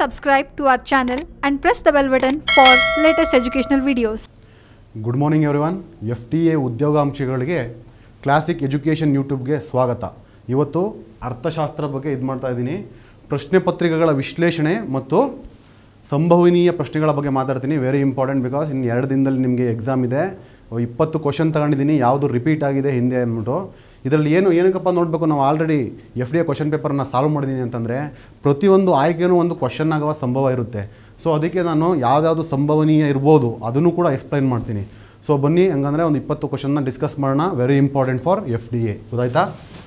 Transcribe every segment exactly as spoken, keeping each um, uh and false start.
subscribe to our channel and press the bell button for latest educational videos. Good morning everyone. F D A ಉದ್ಯೋಗಾಂಕ್ಷಿಗಳಿಗೆ classic education ಯೂಟ್ಯೂಬ್ಗೆ ಸ್ವಾಗತ. ಇವತ್ತು ಅರ್ಥಶಾಸ್ತ್ರ ಬಗ್ಗೆ ಇದು ಮಾಡ್ತಾ ಇದ್ದೀನಿ. ಪ್ರಶ್ನೆ ಪತ್ರಿಕೆಗಳ ವಿಶ್ಲೇಷಣೆ ಮತ್ತು ಸಂಭವನೀಯ ಪ್ರಶ್ನೆಗಳ ಬಗ್ಗೆ ಮಾತಾಡ್ತೀನಿ. ವೆರಿ ಇಂಪಾರ್ಟೆಂಟ್, ಬಿಕಾಸ್ ಇನ್ನು ಎರಡು ದಿನದಲ್ಲಿ ನಿಮಗೆ ಎಕ್ಸಾಮ್ ಇದೆ. ಇಪ್ಪತ್ತು ಕ್ವಶನ್ ತಗೊಂಡಿದ್ದೀನಿ, ಯಾವುದು ರಿಪೀಟ್ ಆಗಿದೆ ಹಿಂದೆ ಅಂದ್ಬಿಟ್ಟು. ಇದರಲ್ಲಿ ಏನು ಏನಕ್ಕಪ್ಪ ನೋಡಬೇಕು, ನಾವು already F D A question ಪೇಪರನ್ನು ಸಾಲ್ವ್ ಮಾಡಿದ್ದೀನಿ ಅಂತಂದರೆ ಪ್ರತಿಯೊಂದು ಆಯ್ಕೆಯೂ ಒಂದು ಕ್ವಶನ್ ಆಗುವ ಸಂಭವ ಇರುತ್ತೆ. ಸೊ ಅದಕ್ಕೆ ನಾನು ಯಾವುದ್ಯಾವುದು ಸಂಭವನೀಯ ಇರ್ಬೋದು ಅದನ್ನು ಕೂಡ ಎಕ್ಸ್ಪ್ಲೈನ್ ಮಾಡ್ತೀನಿ. ಸೊ ಬನ್ನಿ, ಹಂಗಂದರೆ ಒಂದು ಇಪ್ಪತ್ತು ಕ್ವಶನ್ನ ಡಿಸ್ಕಸ್ ಮಾಡೋಣ. Very important for F D A, ಗೊತ್ತಾಯ್ತಾ?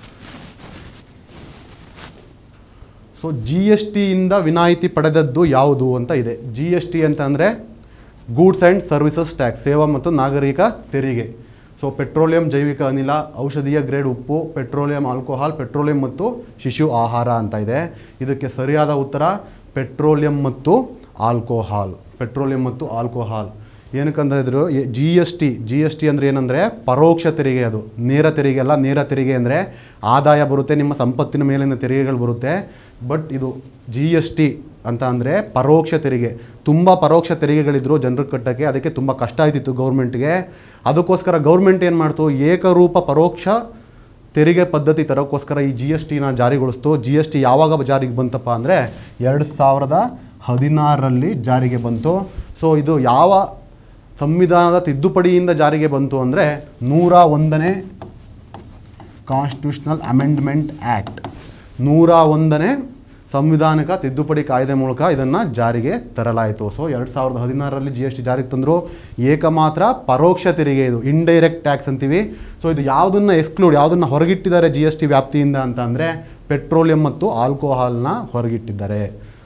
ಸೊ ಜಿ ಎಸ್ ಟಿಯಿಂದ ವಿನಾಯಿತಿ ಪಡೆದದ್ದು ಯಾವುದು ಅಂತ ಇದೆ. ಜಿ ಎಸ್ ಟಿ ಅಂತ ಅಂದರೆ ಗೂಡ್ಸ್ ಆ್ಯಂಡ್ ಸರ್ವಿಸಸ್ ಟ್ಯಾಕ್ಸ್, ಸೇವಾ ಮತ್ತು ನಾಗರಿಕ ತೆರಿಗೆ. ಸೊ ಪೆಟ್ರೋಲಿಯಂ, ಜೈವಿಕ ಅನಿಲ, ಔಷಧೀಯ ಗ್ರೇಡ್ ಉಪ್ಪು, ಪೆಟ್ರೋಲಿಯಂ ಆಲ್ಕೋಹಾಲ್, ಪೆಟ್ರೋಲಿಯಂ ಮತ್ತು ಶಿಶು ಆಹಾರ ಅಂತ ಇದೆ. ಇದಕ್ಕೆ ಸರಿಯಾದ ಉತ್ತರ ಪೆಟ್ರೋಲಿಯಂ ಮತ್ತು ಆಲ್ಕೋಹಾಲ್. ಪೆಟ್ರೋಲಿಯಂ ಮತ್ತು ಆಲ್ಕೋಹಾಲ್ ಏನಕ್ಕಂದ್ರೆ ಇದ್ರು G S T G S T ಅಂದರೆ ಏನಂದರೆ ಪರೋಕ್ಷ ತೆರಿಗೆ. ಅದು ನೇರ ತೆರಿಗೆ ಅಲ್ಲ. ನೇರ ತೆರಿಗೆ ಅಂದರೆ ಆದಾಯ ಬರುತ್ತೆ, ನಿಮ್ಮ ಸಂಪತ್ತಿನ ಮೇಲಿನ ತೆರಿಗೆಗಳು ಬರುತ್ತೆ. ಬಟ್ ಇದು ಜಿ ಎಸ್ ಟಿ ಅಂತ ಅಂದರೆ ಪರೋಕ್ಷ ತೆರಿಗೆ. ತುಂಬ ಪರೋಕ್ಷ ತೆರಿಗೆಗಳಿದ್ರು ಜನರಿಗೆ ಕಟ್ಟೋಕ್ಕೆ, ಅದಕ್ಕೆ ತುಂಬ ಕಷ್ಟ ಆಯ್ತಿತ್ತು ಗೌರ್ಮೆಂಟ್ಗೆ. ಅದಕ್ಕೋಸ್ಕರ ಗೌರ್ಮೆಂಟ್ ಏನು ಮಾಡ್ತು, ಏಕರೂಪ ಪರೋಕ್ಷ ತೆರಿಗೆ ಪದ್ಧತಿ ತರೋಕ್ಕೋಸ್ಕರ ಈ ಜಿ ಎಸ್ ಟಿನ ಜಾರಿಗೊಳಿಸ್ತು. ಜಿ ಎಸ್ ಟಿ ಯಾವಾಗ ಜಾರಿಗೆ ಬಂತಪ್ಪ ಅಂದರೆ ಎರಡು ಸಾವಿರದ ಹದಿನಾರರಲ್ಲಿ ಜಾರಿಗೆ ಬಂತು. ಸೊ ಇದು ಯಾವ ಸಂವಿಧಾನದ ತಿದ್ದುಪಡಿಯಿಂದ ಜಾರಿಗೆ ಬಂತು ಅಂದರೆ ನೂರ ಒಂದನೇ ಕಾನ್ಸ್ಟಿಟ್ಯೂಷನಲ್ ಅಮೆಂಡ್ಮೆಂಟ್ ಆ್ಯಕ್ಟ್, ನೂರ ಒಂದನೇ ಸಂವಿಧಾನಿಕ ತಿದ್ದುಪಡಿ ಕಾಯ್ದೆ ಮೂಲಕ ಇದನ್ನು ಜಾರಿಗೆ ತರಲಾಯಿತು. ಸೊ ಎರಡು ಸಾವಿರದ ಹದಿನಾರರಲ್ಲಿ ಜಿ ಎಸ್ ಟಿ ಜಾರಿಗೆ ತಂದರು. ಏಕಮಾತ್ರ ಪರೋಕ್ಷ ತೆರಿಗೆ, ಇದು ಇಂಡೈರೆಕ್ಟ್ ಟ್ಯಾಕ್ಸ್ ಅಂತೀವಿ. ಸೊ ಇದು ಯಾವುದನ್ನು ಎಕ್ಸ್ಕ್ಲೂಡ್, ಯಾವುದನ್ನು ಹೊರಗಿಟ್ಟಿದ್ದಾರೆ ಜಿ ಎಸ್ ಟಿ ವ್ಯಾಪ್ತಿಯಿಂದ ಅಂತ ಅಂದರೆ ಪೆಟ್ರೋಲಿಯಂ ಮತ್ತು ಆಲ್ಕೋಹಾಲ್ನ ಹೊರಗಿಟ್ಟಿದ್ದಾರೆ.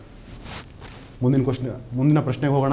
ಮುಂದಿನ ಕ್ವಶ್ನೆ ಮುಂದಿನ ಪ್ರಶ್ನೆಗೆ ಹೋಗೋಣ.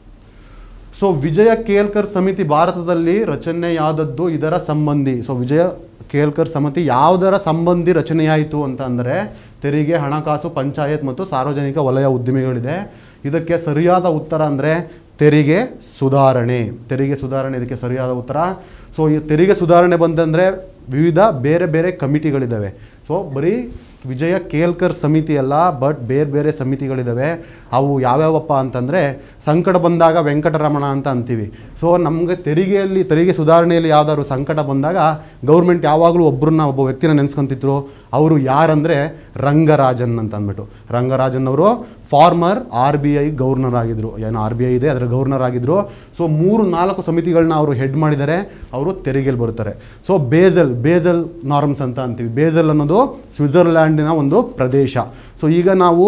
ಸೊ ವಿಜಯ ಕೇಲ್ಕರ್ ಸಮಿತಿ ಭಾರತದಲ್ಲಿ ರಚನೆಯಾದದ್ದು ಇದರ ಸಂಬಂಧಿ. ಸೊ ವಿಜಯ ಕೇಲ್ಕರ್ ಸಮಿತಿ ಯಾವುದರ ಸಂಬಂಧಿ ರಚನೆಯಾಯಿತು ಅಂತ ಅಂದರೆ ತೆರಿಗೆ, ಹಣಕಾಸು, ಪಂಚಾಯತ್ ಮತ್ತು ಸಾರ್ವಜನಿಕ ವಲಯ ಉದ್ದಿಮೆಗಳಿದೆ. ಇದಕ್ಕೆ ಸರಿಯಾದ ಉತ್ತರ ಅಂದರೆ ತೆರಿಗೆ ಸುಧಾರಣೆ. ತೆರಿಗೆ ಸುಧಾರಣೆ ಇದಕ್ಕೆ ಸರಿಯಾದ ಉತ್ತರ. ಸೊ ಈ ತೆರಿಗೆ ಸುಧಾರಣೆ ಬಂದಂದರೆ ವಿವಿಧ ಬೇರೆ ಬೇರೆ ಕಮಿಟಿಗಳಿದ್ದಾವೆ. ಸೊ ಬರೀ ವಿಜಯ ಕೇಲ್ಕರ್ ಸಮಿತಿ ಅಲ್ಲ, ಬಟ್ ಬೇರೆ ಬೇರೆ ಸಮಿತಿಗಳಿದ್ದಾವೆ. ಅವು ಯಾವ್ಯಾವಪ್ಪ ಅಂತಂದರೆ ಸಂಕಟ ಬಂದಾಗ ವೆಂಕಟರಮಣ ಅಂತ ಅಂತೀವಿ. ಸೊ ನಮಗೆ ತೆರಿಗೆಯಲ್ಲಿ ತೆರಿಗೆ ಸುಧಾರಣೆಯಲ್ಲಿ ಯಾವುದಾದ್ರು ಸಂಕಟ ಬಂದಾಗ ಗೌರ್ಮೆಂಟ್ ಯಾವಾಗಲೂ ಒಬ್ಬರನ್ನ ಒಬ್ಬ ವ್ಯಕ್ತಿನ ನೆನೆಸ್ಕೊಂತಿದ್ರು. ಅವರು ಯಾರಂದರೆ ರಂಗರಾಜನ್ ಅಂತ ಅಂದ್ಬಿಟ್ಟು. ರಂಗರಾಜನ್ ಅವರು former R B I governor ಆಗಿದ್ದರು. ಏನು ಆರ್ ಬಿ ಐ ಇದೆ ಅದರ ಗವರ್ನರ್ ಆಗಿದ್ದರು. ಸೊ ಮೂರು ನಾಲ್ಕು ಸಮಿತಿಗಳನ್ನ ಅವರು ಹೆಡ್ ಮಾಡಿದ್ದಾರೆ. ಅವರು ತೆರಿಗೆಯಲ್ಲಿ ಬರ್ತಾರೆ. ಸೊ ಬೇಜಲ್ ಬೇಜಲ್ ನಾರ್ಮ್ಸ್ ಅಂತ ಅಂತೀವಿ. ಬೇಜಲ್ ಅನ್ನೋದು ಸ್ವಿಟ್ಜರ್ಲ್ಯಾಂಡಿನ ಒಂದು ಪ್ರದೇಶ. ಸೊ ಈಗ ನಾವು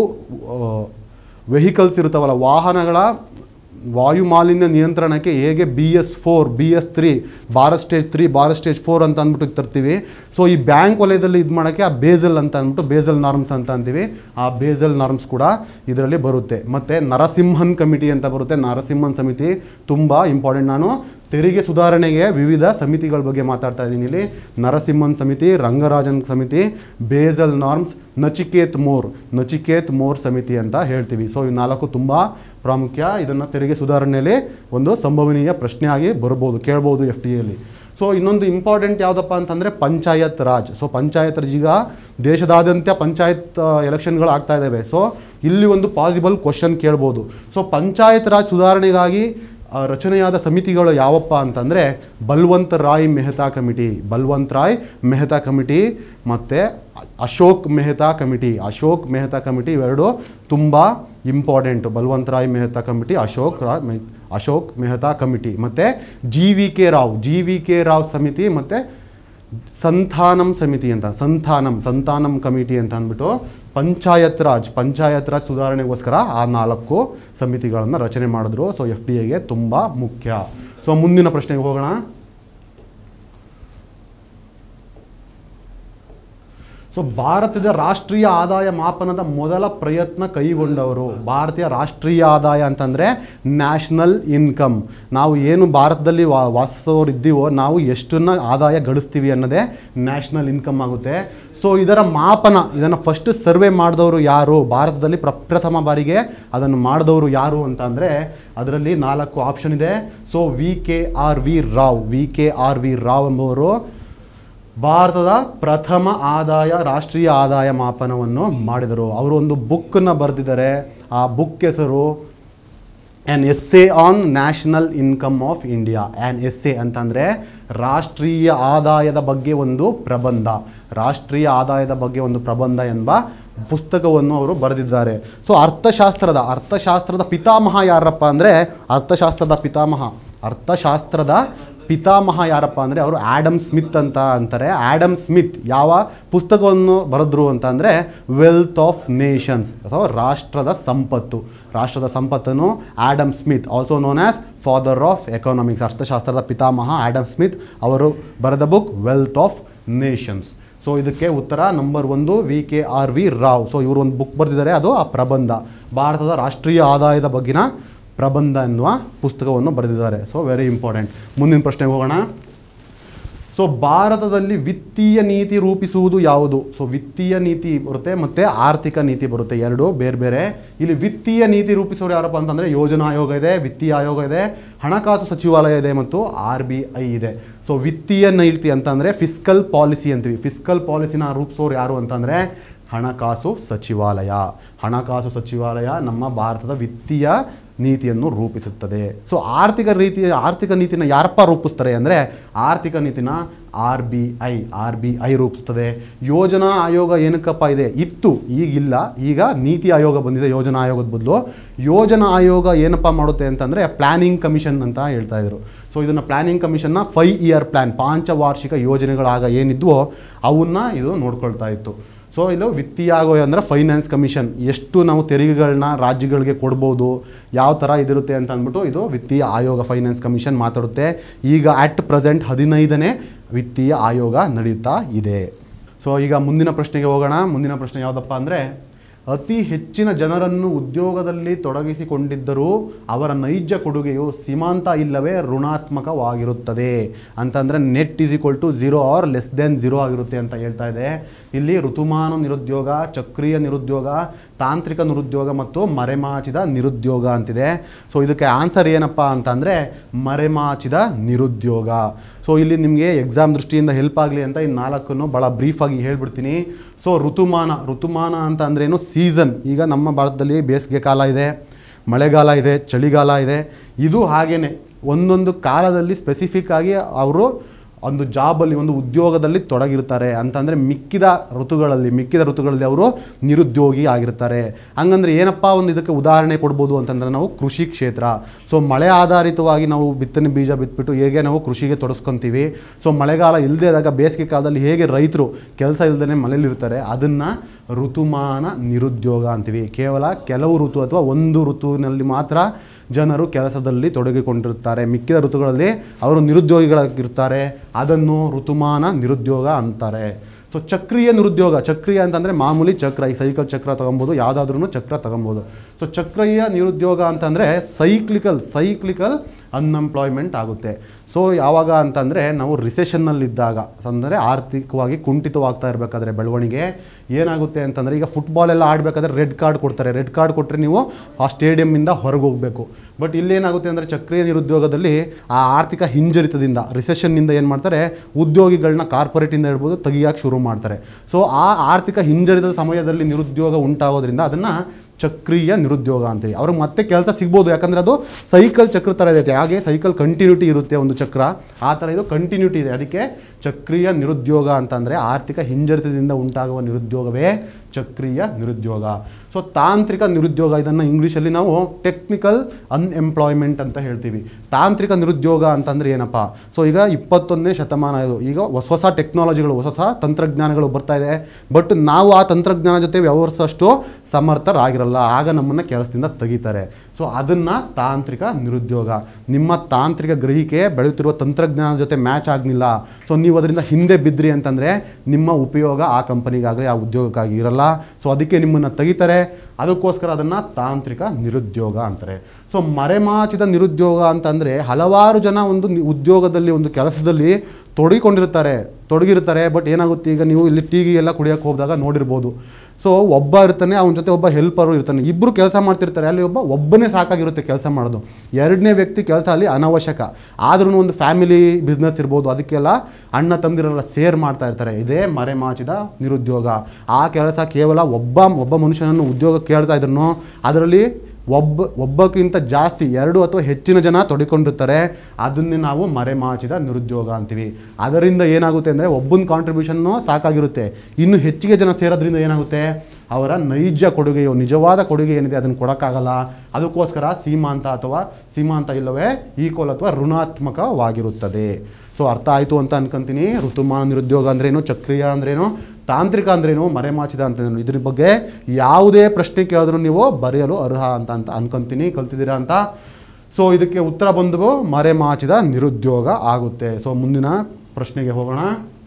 ವೆಹಿಕಲ್ಸ್ ಇರ್ತಾವಲ್ಲ, ವಾಹನಗಳ ವಾಯು ಮಾಲಿನ್ಯ ನಿಯಂತ್ರಣಕ್ಕೆ ಹೇಗೆ B S four, B S three, Bharat stage three, Bharat stage four ಅಂತ ಅಂದ್ಬಿಟ್ಟು ತರ್ತೀವಿ. ಸೊ ಈ ಬ್ಯಾಂಕ್ ವಲಯದಲ್ಲಿ ಇದು ಮಾಡೋಕ್ಕೆ ಆ ಬೇಜಲ್ ಅಂತ ಅಂದ್ಬಿಟ್ಟು ಬೇಜಲ್ ನಾರ್ಮ್ಸ್ ಅಂತ ಅಂತೀವಿ. ಆ ಬೇಜಲ್ ನಾರ್ಮ್ಸ್ ಕೂಡ ಇದರಲ್ಲಿ ಬರುತ್ತೆ. ಮತ್ತು ನರಸಿಂಹನ್ ಕಮಿಟಿ ಅಂತ ಬರುತ್ತೆ. ನರಸಿಂಹನ್ ಸಮಿತಿ ತುಂಬ ಇಂಪಾರ್ಟೆಂಟ್. ನಾನು ತೆರಿಗೆ ಸುಧಾರಣೆಗೆ ವಿವಿಧ ಸಮಿತಿಗಳ ಬಗ್ಗೆ ಮಾತಾಡ್ತಾ ಇದ್ದೀನಿ ಇಲ್ಲಿ. ನರಸಿಂಹನ್ ಸಮಿತಿ, ರಂಗರಾಜನ್ ಸಮಿತಿ, ಬೇಜಲ್ ನಾರ್ಮ್ಸ್, ನಚಿಕೇತ್ ಮೋರ್ ನಚಿಕೇತ್ ಮೋರ್ ಸಮಿತಿ ಅಂತ ಹೇಳ್ತೀವಿ. ಸೊ ಈ ನಾಲ್ಕು ತುಂಬ ಪ್ರಾಮುಖ್ಯ. ಇದನ್ನು ತೆರಿಗೆ ಸುಧಾರಣೆಯಲ್ಲಿ ಒಂದು ಸಂಭವನೀಯ ಪ್ರಶ್ನೆಯಾಗಿ ಬರ್ಬೋದು, ಕೇಳ್ಬೋದು ಎಫ್ ಡಿ ಎಲ್ಲಿ. ಸೊ ಇನ್ನೊಂದು ಇಂಪಾರ್ಟೆಂಟ್ ಯಾವುದಪ್ಪ ಅಂತಂದರೆ ಪಂಚಾಯತ್ ರಾಜ್. ಸೊ ಪಂಚಾಯತ್ ರಾಜ್ ಈಗ ದೇಶದಾದ್ಯಂತ ಪಂಚಾಯತ್ ಎಲೆಕ್ಷನ್ಗಳು ಆಗ್ತಾ ಇದ್ದಾವೆ. ಸೊ ಇಲ್ಲಿ ಒಂದು ಪಾಸಿಬಲ್ ಕ್ವಶನ್ ಕೇಳ್ಬೋದು. ಸೊ ಪಂಚಾಯತ್ ರಾಜ್ ಸುಧಾರಣೆಗಾಗಿ ರಚನೆಯಾದ ಸಮಿತಿಗಳು ಯಾವಪ್ಪ ಅಂತಂದರೆ ಬಲ್ವಂತ್ ರಾಯ್ ಮೆಹ್ತಾ ಕಮಿಟಿ, ಬಲ್ವಂತ್ ರಾಯ್ ಮೆಹ್ತಾ ಕಮಿಟಿ ಮತ್ತು ಅಶೋಕ್ ಮೆಹ್ತಾ ಕಮಿಟಿ. ಅಶೋಕ್ ಮೆಹ್ತಾ ಕಮಿಟಿ ಇವೆರಡು ತುಂಬ ಇಂಪಾರ್ಟೆಂಟು. ಬಲ್ವಂತ್ ರಾಯ್ ಮೆಹ್ತಾ ಕಮಿಟಿ, ಅಶೋಕ್ ರಾಯ್ ಮೆ ಅಶೋಕ್ ಮೆಹ್ತಾ ಕಮಿಟಿ. ಮತ್ತು G V K Rao G V K Rao ಸಮಿತಿ ಮತ್ತು ಸಂತಾನಂ ಸಮಿತಿ ಅಂತ ಸಂತಾನಂ ಸಂತಾನಂ ಕಮಿಟಿ ಅಂತ ಅಂದ್ಬಿಟ್ಟು ಪಂಚಾಯತ್ ರಾಜ್ ಪಂಚಾಯತ್ ರಾಜ್ ಸುಧಾರಣೆಗೋಸ್ಕರ ಆ ನಾಲ್ಕು ಸಮಿತಿಗಳನ್ನು ರಚನೆ ಮಾಡಿದ್ರು. ಸೊ ಎಫ್ ಡಿ ಎಗೆ ತುಂಬ ಮುಖ್ಯ. ಸೊ ಮುಂದಿನ ಪ್ರಶ್ನೆಗೆ ಹೋಗೋಣ. ಸೊ ಭಾರತದ ರಾಷ್ಟ್ರೀಯ ಆದಾಯ ಮಾಪನದ ಮೊದಲ ಪ್ರಯತ್ನ ಕೈಗೊಂಡವರು. ಭಾರತೀಯ ರಾಷ್ಟ್ರೀಯ ಆದಾಯ ಅಂತಂದರೆ ನ್ಯಾಷನಲ್ ಇನ್ಕಮ್. ನಾವು ಏನು ಭಾರತದಲ್ಲಿ ವಾ ವಾಸಿಸೋರು ಇದ್ದೀವೋ ನಾವು ಎಷ್ಟನ್ನು ಆದಾಯ ಗಳಿಸ್ತೀವಿ ಅನ್ನೋದೇ ನ್ಯಾಷನಲ್ ಇನ್ಕಮ್ ಆಗುತ್ತೆ. ಸೊ ಇದರ ಮಾಪನ, ಇದನ್ನು ಫಸ್ಟ್ ಸರ್ವೆ ಮಾಡಿದವರು ಯಾರು, ಭಾರತದಲ್ಲಿ ಪ್ರಪ್ರಥಮ ಬಾರಿಗೆ ಅದನ್ನು ಮಾಡಿದವರು ಯಾರು ಅಂತ ಅಂದರೆ ಅದರಲ್ಲಿ ನಾಲ್ಕು ಆಪ್ಷನ್ ಇದೆ. So V K R V Rao V K R V Rao ಎಂಬುವರು ಭಾರತದ ಪ್ರಥಮ ಆದಾಯ ರಾಷ್ಟ್ರೀಯ ಆದಾಯ ಮಾಪನವನ್ನು ಮಾಡಿದರು. ಅವರು ಒಂದು ಬುಕ್ಕನ್ನು ಬರೆದಿದ್ದಾರೆ. ಆ ಬುಕ್ ಹೆಸರು an essay on national income of India. An essay ಅಂತಂದರೆ ರಾಷ್ಟ್ರೀಯ ಆದಾಯದ ಬಗ್ಗೆ ಒಂದು ಪ್ರಬಂಧ, ರಾಷ್ಟ್ರೀಯ ಆದಾಯದ ಬಗ್ಗೆ ಒಂದು ಪ್ರಬಂಧ ಎಂಬ ಪುಸ್ತಕವನ್ನು ಅವರು ಬರೆದಿದ್ದಾರೆ. ಸೊ ಅರ್ಥಶಾಸ್ತ್ರದ ಅರ್ಥಶಾಸ್ತ್ರದ ಪಿತಾಮಹ ಯಾರಪ್ಪ ಅಂದರೆ ಅರ್ಥಶಾಸ್ತ್ರದ ಪಿತಾಮಹ ಅರ್ಥಶಾಸ್ತ್ರದ ಪಿತಾಮಹ ಯಾರಪ್ಪ ಅಂದರೆ ಅವರು ಆ್ಯಡಮ್ ಸ್ಮಿತ್ ಅಂತ ಅಂತಾರೆ. ಆ್ಯಡಮ್ ಸ್ಮಿತ್ ಯಾವ ಪುಸ್ತಕವನ್ನು ಬರೆದ್ರು ಅಂತ ಅಂದರೆ ವೆಲ್ತ್ ಆಫ್ ನೇಷನ್ಸ್ ಅಥವಾ ರಾಷ್ಟ್ರದ ಸಂಪತ್ತು. ರಾಷ್ಟ್ರದ ಸಂಪತ್ತನ್ನು Adam Smith, also known as father of economics, ಅರ್ಥಶಾಸ್ತ್ರದ ಪಿತಾಮಹ ಆ್ಯಡಮ್ ಸ್ಮಿತ್ ಅವರು ಬರೆದ book wealth of nations. So ಇದಕ್ಕೆ ಉತ್ತರ ನಂಬರ್ ಒಂದು V K R V Rao. So ಇವರು ಒಂದು ಬುಕ್ ಬರೆದಿದ್ದಾರೆ, ಅದು ಆ ಪ್ರಬಂಧ, ಭಾರತದ ರಾಷ್ಟ್ರೀಯ ಆದಾಯದ ಬಗ್ಗಿನ ಪ್ರಬಂಧ ಎನ್ನುವ ಪುಸ್ತಕವನ್ನು ಬರೆದಿದ್ದಾರೆ. So very important. ಮುಂದಿನ ಪ್ರಶ್ನೆಗೆ ಹೋಗೋಣ. ಸೊ ಭಾರತದಲ್ಲಿ ವಿತ್ತೀಯ ನೀತಿ ರೂಪಿಸುವುದು ಯಾವುದು? ಸೊ ವಿತ್ತೀಯ ನೀತಿ ಬರುತ್ತೆ ಮತ್ತು ಆರ್ಥಿಕ ನೀತಿ ಬರುತ್ತೆ, ಎರಡು ಬೇರೆ ಬೇರೆ. ಇಲ್ಲಿ ವಿತ್ತೀಯ ನೀತಿ ರೂಪಿಸೋರು ಯಾರಪ್ಪ ಅಂತಂದರೆ ಯೋಜನಾ ಆಯೋಗ ಇದೆ, ವಿತ್ತೀಯ ಆಯೋಗ ಇದೆ, ಹಣಕಾಸು ಸಚಿವಾಲಯ ಇದೆ ಮತ್ತು ಆರ್ ಬಿ ಐ ಇದೆ. ಸೊ ವಿತ್ತೀಯ ನೀತಿ ಅಂತಂದರೆ ಫಿಸ್ಕಲ್ ಪಾಲಿಸಿ ಅಂತೀವಿ. ಫಿಸ್ಕಲ್ ಪಾಲಿಸಿನ ರೂಪಿಸೋರು ಯಾರು ಅಂತಂದರೆ ಹಣಕಾಸು ಸಚಿವಾಲಯ. ಹಣಕಾಸು ಸಚಿವಾಲಯ ನಮ್ಮ ಭಾರತದ ವಿತ್ತೀಯ ನೀತಿಯನ್ನು ರೂಪಿಸುತ್ತದೆ. ಸೊ ಆರ್ಥಿಕ ರೀತಿ ಆರ್ಥಿಕ ನೀತಿನ ಯಾರಪ್ಪ ರೂಪಿಸ್ತಾರೆ ಅಂದರೆ ಆರ್ಥಿಕ ನೀತಿನ R B I R B I ರೂಪಿಸ್ತದೆ. ಯೋಜನಾ ಆಯೋಗ ಏನಕ್ಕಪ್ಪ ಇದೆ ಇತ್ತು, ಈಗಿಲ್ಲ, ಈಗ ನೀತಿ ಆಯೋಗ ಬಂದಿದೆ ಯೋಜನಾ ಆಯೋಗದ ಬದಲು. ಯೋಜನಾ ಆಯೋಗ ಏನಪ್ಪ ಮಾಡುತ್ತೆ ಅಂತಂದರೆ ಪ್ಲ್ಯಾನಿಂಗ್ ಕಮಿಷನ್ ಅಂತ ಹೇಳ್ತಾ ಇದ್ರು. ಸೊ ಇದನ್ನು ಪ್ಲ್ಯಾನಿಂಗ್ ಕಮಿಷನ್ನ ಫೈವ್ ಇಯರ್ ಪ್ಲ್ಯಾನ್, ಪಾಂಚವಾರ್ಷಿಕ ಯೋಜನೆಗಳಾಗ ಏನಿದ್ವೋ ಅವನ್ನ ಇದು ನೋಡ್ಕೊಳ್ತಾ ಇತ್ತು. ಸೊ ಇಲ್ಲಿ ವಿತ್ತೀಯ ಆಯೋಗ ಅಂದರೆ ಫೈನಾನ್ಸ್ ಕಮಿಷನ್, ಎಷ್ಟು ನಾವು ತೆರಿಗೆಗಳನ್ನ ರಾಜ್ಯಗಳಿಗೆ ಕೊಡ್ಬೋದು, ಯಾವ ಥರ ಇದಿರುತ್ತೆ ಅಂತ ಅಂದ್ಬಿಟ್ಟು ಇದು ವಿತ್ತೀಯ ಆಯೋಗ ಫೈನಾನ್ಸ್ ಕಮಿಷನ್ ಮಾತಾಡುತ್ತೆ. ಈಗ ಅಟ್ ಪ್ರೆಸೆಂಟ್ ಹದಿನೈದನೇ ವಿತ್ತೀಯ ಆಯೋಗ ನಡೆಯುತ್ತಾ ಇದೆ. ಸೊ ಈಗ ಮುಂದಿನ ಪ್ರಶ್ನೆಗೆ ಹೋಗೋಣ. ಮುಂದಿನ ಪ್ರಶ್ನೆ ಯಾವುದಪ್ಪ ಅಂದರೆ ಅತಿ ಹೆಚ್ಚಿನ ಜನರನ್ನು ಉದ್ಯೋಗದಲ್ಲಿ ತೊಡಗಿಸಿಕೊಂಡಿದ್ದರೂ ಅವರ ನೈಜ ಕೊಡುಗೆಯು ಸೀಮಾಂತ ಇಲ್ಲವೇ ಋಣಾತ್ಮಕವಾಗಿರುತ್ತದೆ ಅಂತಂದರೆ net is equal to zero or less than zero ಆಗಿರುತ್ತೆ ಅಂತ ಹೇಳ್ತಾ ಇದೆ. ಇಲ್ಲಿ ಋತುಮಾನ ನಿರುದ್ಯೋಗ, ಚಕ್ರೀಯ ನಿರುದ್ಯೋಗ, ತಾಂತ್ರಿಕ ನಿರುದ್ಯೋಗ ಮತ್ತು ಮರೆಮಾಚಿದ ನಿರುದ್ಯೋಗ ಅಂತಿದೆ. ಸೊ ಇದಕ್ಕೆ ಆನ್ಸರ್ ಏನಪ್ಪ ಅಂತಂದರೆ ಮರೆಮಾಚಿದ ನಿರುದ್ಯೋಗ. ಸೊ ಇಲ್ಲಿ ನಿಮಗೆ ಎಕ್ಸಾಮ್ ದೃಷ್ಟಿಯಿಂದ ಹೆಲ್ಪ್ ಆಗಲಿ ಅಂತ ಈ ನಾಲ್ಕನ್ನು ಭಾಳ ಬ್ರೀಫಾಗಿ ಹೇಳ್ಬಿಡ್ತೀನಿ. ಸೊ ಋತುಮಾನ ಋತುಮಾನ ಅಂತ ಅಂದ್ರೇನು ಸೀಸನ್. ಈಗ ನಮ್ಮ ಭಾರತದಲ್ಲಿ ಬೇಸಿಗೆ ಕಾಲ ಇದೆ, ಮಳೆಗಾಲ ಇದೆ, ಚಳಿಗಾಲ ಇದೆ. ಇದು ಹಾಗೇ ಒಂದೊಂದು ಕಾಲದಲ್ಲಿ ಸ್ಪೆಸಿಫಿಕ್ ಆಗಿ ಅವರು ಒಂದು ಜಾಬಲ್ಲಿ ಒಂದು ಉದ್ಯೋಗದಲ್ಲಿ ತೊಡಗಿರ್ತಾರೆ ಅಂತಂದರೆ ಮಿಕ್ಕಿದ ಋತುಗಳಲ್ಲಿ ಮಿಕ್ಕಿದ ಋತುಗಳಲ್ಲಿ ಅವರು ನಿರುದ್ಯೋಗಿ ಆಗಿರ್ತಾರೆ. ಹಂಗಂದ್ರೆ ಏನಪ್ಪ ಒಂದು ಇದಕ್ಕೆ ಉದಾಹರಣೆ ಕೊಡ್ಬೋದು ಅಂತಂದರೆ ನಾವು ಕೃಷಿ ಕ್ಷೇತ್ರ. ಸೊ ಮಳೆ ಆಧಾರಿತವಾಗಿ ನಾವು ಬಿತ್ತನೆ ಬೀಜ ಬಿತ್ಬಿಟ್ಟು ಹೇಗೆ ನಾವು ಕೃಷಿಗೆ ತೊಡಸ್ಕೊತೀವಿ. ಸೊ ಮಳೆಗಾಲ ಇಲ್ಲದೇ ಇದ್ದಾಗ ಬೇಸಿಗೆ ಕಾಲದಲ್ಲಿ ಹೇಗೆ ರೈತರು ಕೆಲಸ ಇಲ್ಲದೇ ಮನೇಲಿರ್ತಾರೆ, ಅದನ್ನು ಋತುಮಾನ ನಿರುದ್ಯೋಗ ಅಂತೀವಿ. ಕೇವಲ ಕೆಲವು ಋತು ಅಥವಾ ಒಂದು ಋತುವಿನಲ್ಲಿ ಮಾತ್ರ ಜನರು ಕೆಲಸದಲ್ಲಿ ತೊಡಗಿಕೊಂಡಿರ್ತಾರೆ, ಮಿಕ್ಕಿದ ಋತುಗಳಲ್ಲಿ ಅವರು ನಿರುದ್ಯೋಗಿಗಳಾಗಿರ್ತಾರೆ. ಅದನ್ನು ಋತುಮಾನ ನಿರುದ್ಯೋಗ ಅಂತಾರೆ. ಸೊ ಚಕ್ರೀಯ ನಿರುದ್ಯೋಗ, ಚಕ್ರೀಯ ಅಂತಂದರೆ ಮಾಮೂಲಿ ಚಕ್ರ, ಈ ಸೈಕಲ್ ಚಕ್ರ ತೊಗೊಬೋದು, ಯಾವುದಾದ್ರೂ ಚಕ್ರ ತೊಗೊಬೋದು. ಸೊ ಚಕ್ರೀಯ ನಿರುದ್ಯೋಗ ಅಂತಂದರೆ ಸೈಕ್ಲಿಕಲ್ ಸೈಕ್ಲಿಕಲ್ ಅನ್ಎಂಪ್ಲಾಯ್ಮೆಂಟ್ ಆಗುತ್ತೆ. ಸೊ ಯಾವಾಗ ಅಂತಂದರೆ ನಾವು ರಿಸೆಷನ್ನಲ್ಲಿದ್ದಾಗ, ಅಂದರೆ ಆರ್ಥಿಕವಾಗಿ ಕುಂಠಿತವಾಗ್ತಾ ಇರಬೇಕಾದ್ರೆ ಬೆಳವಣಿಗೆ ಏನಾಗುತ್ತೆ ಅಂತಂದರೆ, ಈಗ ಫುಟ್ಬಾಲ್ ಎಲ್ಲ ಆಡಬೇಕಾದ್ರೆ ರೆಡ್ ಕಾರ್ಡ್ ಕೊಡ್ತಾರೆ. ರೆಡ್ ಕಾರ್ಡ್ ಕೊಟ್ಟರೆ ನೀವು ಆ ಸ್ಟೇಡಿಯಮ್ಮಿಂದ ಹೊರಗೆ ಹೋಗಬೇಕು. ಬಟ್ ಇಲ್ಲೇನಾಗುತ್ತೆ ಅಂದರೆ ಚಕ್ರೀಯ ನಿರುದ್ಯೋಗದಲ್ಲಿ ಆ ಆರ್ಥಿಕ ಹಿಂಜರಿತದಿಂದ, ರಿಸೆಷನ್ನಿಂದ ಏನು ಮಾಡ್ತಾರೆ, ಉದ್ಯೋಗಿಗಳನ್ನ ಕಾರ್ಪೊರೇಟಿಂದ ಹೇಳ್ಬೋದು ತೆಗಿಯೋಕ್ಕೆ ಶುರು ಮಾಡ್ತಾರೆ. ಸೊ ಆ ಆರ್ಥಿಕ ಹಿಂಜರಿತದ ಸಮಯದಲ್ಲಿ ನಿರುದ್ಯೋಗ ಉಂಟಾಗೋದ್ರಿಂದ ಅದನ್ನು ಚಕ್ರೀಯ ನಿರುದ್ಯೋಗ ಅಂತೀವಿ. ಅವ್ರಿಗೆ ಮತ್ತೆ ಕೆಲಸ ಸಿಗ್ಬೋದು, ಯಾಕಂದರೆ ಅದು ಸೈಕಲ್ ಚಕ್ರ ಥರ ಇದೆ. ಹಾಗೆ ಸೈಕಲ್ ಕಂಟಿನ್ಯೂಟಿ ಇರುತ್ತೆ ಒಂದು ಚಕ್ರ, ಆ ಥರ ಇದು ಕಂಟಿನ್ಯೂಟಿ ಇದೆ. ಅದಕ್ಕೆ ಚಕ್ರೀಯ ನಿರುದ್ಯೋಗ ಅಂತಂದರೆ ಆರ್ಥಿಕ ಹಿಂಜರಿತದಿಂದ ಉಂಟಾಗುವ ನಿರುದ್ಯೋಗವೇ ಚಕ್ರೀಯ ನಿರುದ್ಯೋಗ. ಸೊ ತಾಂತ್ರಿಕ ನಿರುದ್ಯೋಗ, ಇದನ್ನು ಇಂಗ್ಲೀಷಲ್ಲಿ ನಾವು ಟೆಕ್ನಿಕಲ್ ಅನ್ಎಂಪ್ಲಾಯ್ಮೆಂಟ್ ಅಂತ ಹೇಳ್ತೀವಿ. ತಾಂತ್ರಿಕ ನಿರುದ್ಯೋಗ ಅಂತಂದರೆ ಏನಪ್ಪ? ಸೊ ಈಗ ಇಪ್ಪತ್ತೊಂದನೇ ಶತಮಾನ ಇದು, ಈಗ ಹೊಸ ಹೊಸ ಟೆಕ್ನಾಲಜಿಗಳು, ಹೊಸ ಹೊಸ ತಂತ್ರಜ್ಞಾನಗಳು ಬರ್ತಾ ಇದೆ. ಬಟ್ ನಾವು ಆ ತಂತ್ರಜ್ಞಾನ ಜೊತೆ ವ್ಯವಹರಿಸೋಷ್ಟು ಸಮರ್ಥರಾಗಿರಲ್ಲ, ಆಗ ನಮ್ಮನ್ನು ಕೆಲಸದಿಂದ ತೆಗಿತಾರೆ. ಸೊ ಅದನ್ನು ತಾಂತ್ರಿಕ ನಿರುದ್ಯೋಗ. ನಿಮ್ಮ ತಾಂತ್ರಿಕ ಗ್ರಹಿಕೆ ಬೆಳೆಯುತ್ತಿರುವ ತಂತ್ರಜ್ಞಾನದ ಜೊತೆ ಮ್ಯಾಚ್ ಆಗಲಿಲ್ಲ, ಸೊ ನೀವು ಅದರಿಂದ ಹಿಂದೆ ಬಿದ್ರಿ ಅಂತಂದರೆ ನಿಮ್ಮ ಉಪಯೋಗ ಆ ಕಂಪನಿಗಾಗಲಿ ಆ ಉದ್ಯೋಗಕ್ಕಾಗಿ ಇರಲ್ಲ. ಸೊ ಅದಕ್ಕೆ ನಿಮ್ಮನ್ನು ತೆಗಿತಾರೆ. ಅದಕ್ಕೋಸ್ಕರ ಅದನ್ನು ತಾಂತ್ರಿಕ ನಿರುದ್ಯೋಗ ಅಂತಾರೆ. ಸೊ ಮರೆಮಾಚಿದ ನಿರುದ್ಯೋಗ ಅಂತಂದರೆ ಹಲವಾರು ಜನ ಒಂದು ಉದ್ಯೋಗದಲ್ಲಿ ಒಂದು ಕೆಲಸದಲ್ಲಿ ತೊಡಗಿಕೊಂಡಿರ್ತಾರೆ ತೊಡಗಿರ್ತಾರೆ. ಬಟ್ ಏನಾಗುತ್ತೆ, ಈಗ ನೀವು ಇಲ್ಲಿ ಟೀಗಿ ಎಲ್ಲ ಕುಡಿಯೋಕ್ಕೆ ಹೋದಾಗ ನೋಡಿರ್ಬೋದು. ಸೊ ಒಬ್ಬ ಇರ್ತಾನೆ, ಅವನ ಜೊತೆ ಒಬ್ಬ ಹೆಲ್ಪರು ಇರ್ತಾನೆ, ಇಬ್ಬರು ಕೆಲಸ ಮಾಡ್ತಿರ್ತಾರೆ. ಅಲ್ಲಿ ಒಬ್ಬ ಒಬ್ಬನೇ ಸಾಕಾಗಿರುತ್ತೆ ಕೆಲಸ ಮಾಡೋದು. ಎರಡನೇ ವ್ಯಕ್ತಿ ಕೆಲಸ ಅಲ್ಲಿ ಅನಾವಶ್ಯಕ. ಆದ್ರೂ ಒಂದು ಫ್ಯಾಮಿಲಿ ಬಿಸ್ನೆಸ್ ಇರ್ಬೋದು, ಅದಕ್ಕೆಲ್ಲ ಅಣ್ಣ ತಂದಿರೆಲ್ಲ ಸೇರ್ ಮಾಡ್ತಾ ಇರ್ತಾರೆ. ಇದೇ ಮರೆಮಾಚಿದ ನಿರುದ್ಯೋಗ. ಆ ಕೆಲಸ ಕೇವಲ ಒಬ್ಬ ಒಬ್ಬ ಮನುಷ್ಯನನ್ನು ಉದ್ಯೋಗ ಕೇಳ್ತಾ ಇದ್ರು, ಅದರಲ್ಲಿ ಒಬ್ಬ ಒಬ್ಬಕ್ಕಿಂತ ಜಾಸ್ತಿ ಎರಡು ಅಥವಾ ಹೆಚ್ಚಿನ ಜನ ತೊಡಕೊಂಡಿರ್ತಾರೆ. ಅದನ್ನೇ ನಾವು ಮರೆಮಾಚಿದ ನಿರುದ್ಯೋಗ ಅಂತೀವಿ. ಅದರಿಂದ ಏನಾಗುತ್ತೆ ಅಂದರೆ ಒಬ್ಬನ ಕಾಂಟ್ರಿಬ್ಯೂಷನ್ನು ಸಾಕಾಗಿರುತ್ತೆ, ಇನ್ನು ಹೆಚ್ಚಿಗೆ ಜನ ಸೇರೋದ್ರಿಂದ ಏನಾಗುತ್ತೆ, ಅವರ ನೈಜ ಕೊಡುಗೆಯು ನಿಜವಾದ ಕೊಡುಗೆ ಏನಿದೆ ಅದನ್ನು ಕೊಡೋಕ್ಕಾಗಲ್ಲ. ಅದಕ್ಕೋಸ್ಕರ ಸೀಮಾಂತ ಅಥವಾ ಸೀಮಾಂತ ಇಲ್ಲವೇ ಈಕ್ವಲ್ ಅಥವಾ ಋಣಾತ್ಮಕವಾಗಿರುತ್ತದೆ. ಸೊ ಅರ್ಥ ಆಯಿತು ಅಂತ ಅನ್ಕೊಂತೀನಿ. ಋತುಮಾನ ನಿರುದ್ಯೋಗ ಅಂದ್ರೇನು, ಚಕ್ರೀಯ ಅಂದ್ರೇನು, ತಾಂತ್ರಿಕ ಅಂದ್ರೇನು, ಮರೆಮಾಚಿದ ಅಂತಂದ್ರೇನು, ಇದ್ರ ಬಗ್ಗೆ ಯಾವುದೇ ಪ್ರಶ್ನೆ ಕೇಳಿದ್ರು ನೀವು ಬರೆಯಲು ಅರ್ಹ ಅಂತ ಅಂತ ಅನ್ಕೊಂತೀನಿ. ಕಲ್ತಿದ್ದೀರಾ ಅಂತ. ಸೊ ಇದಕ್ಕೆ ಉತ್ತರ ಬಂದು ಮರೆಮಾಚಿದ ನಿರುದ್ಯೋಗ ಆಗುತ್ತೆ. ಸೊ ಮುಂದಿನ ಪ್ರಶ್ನೆಗೆ ಹೋಗೋಣ.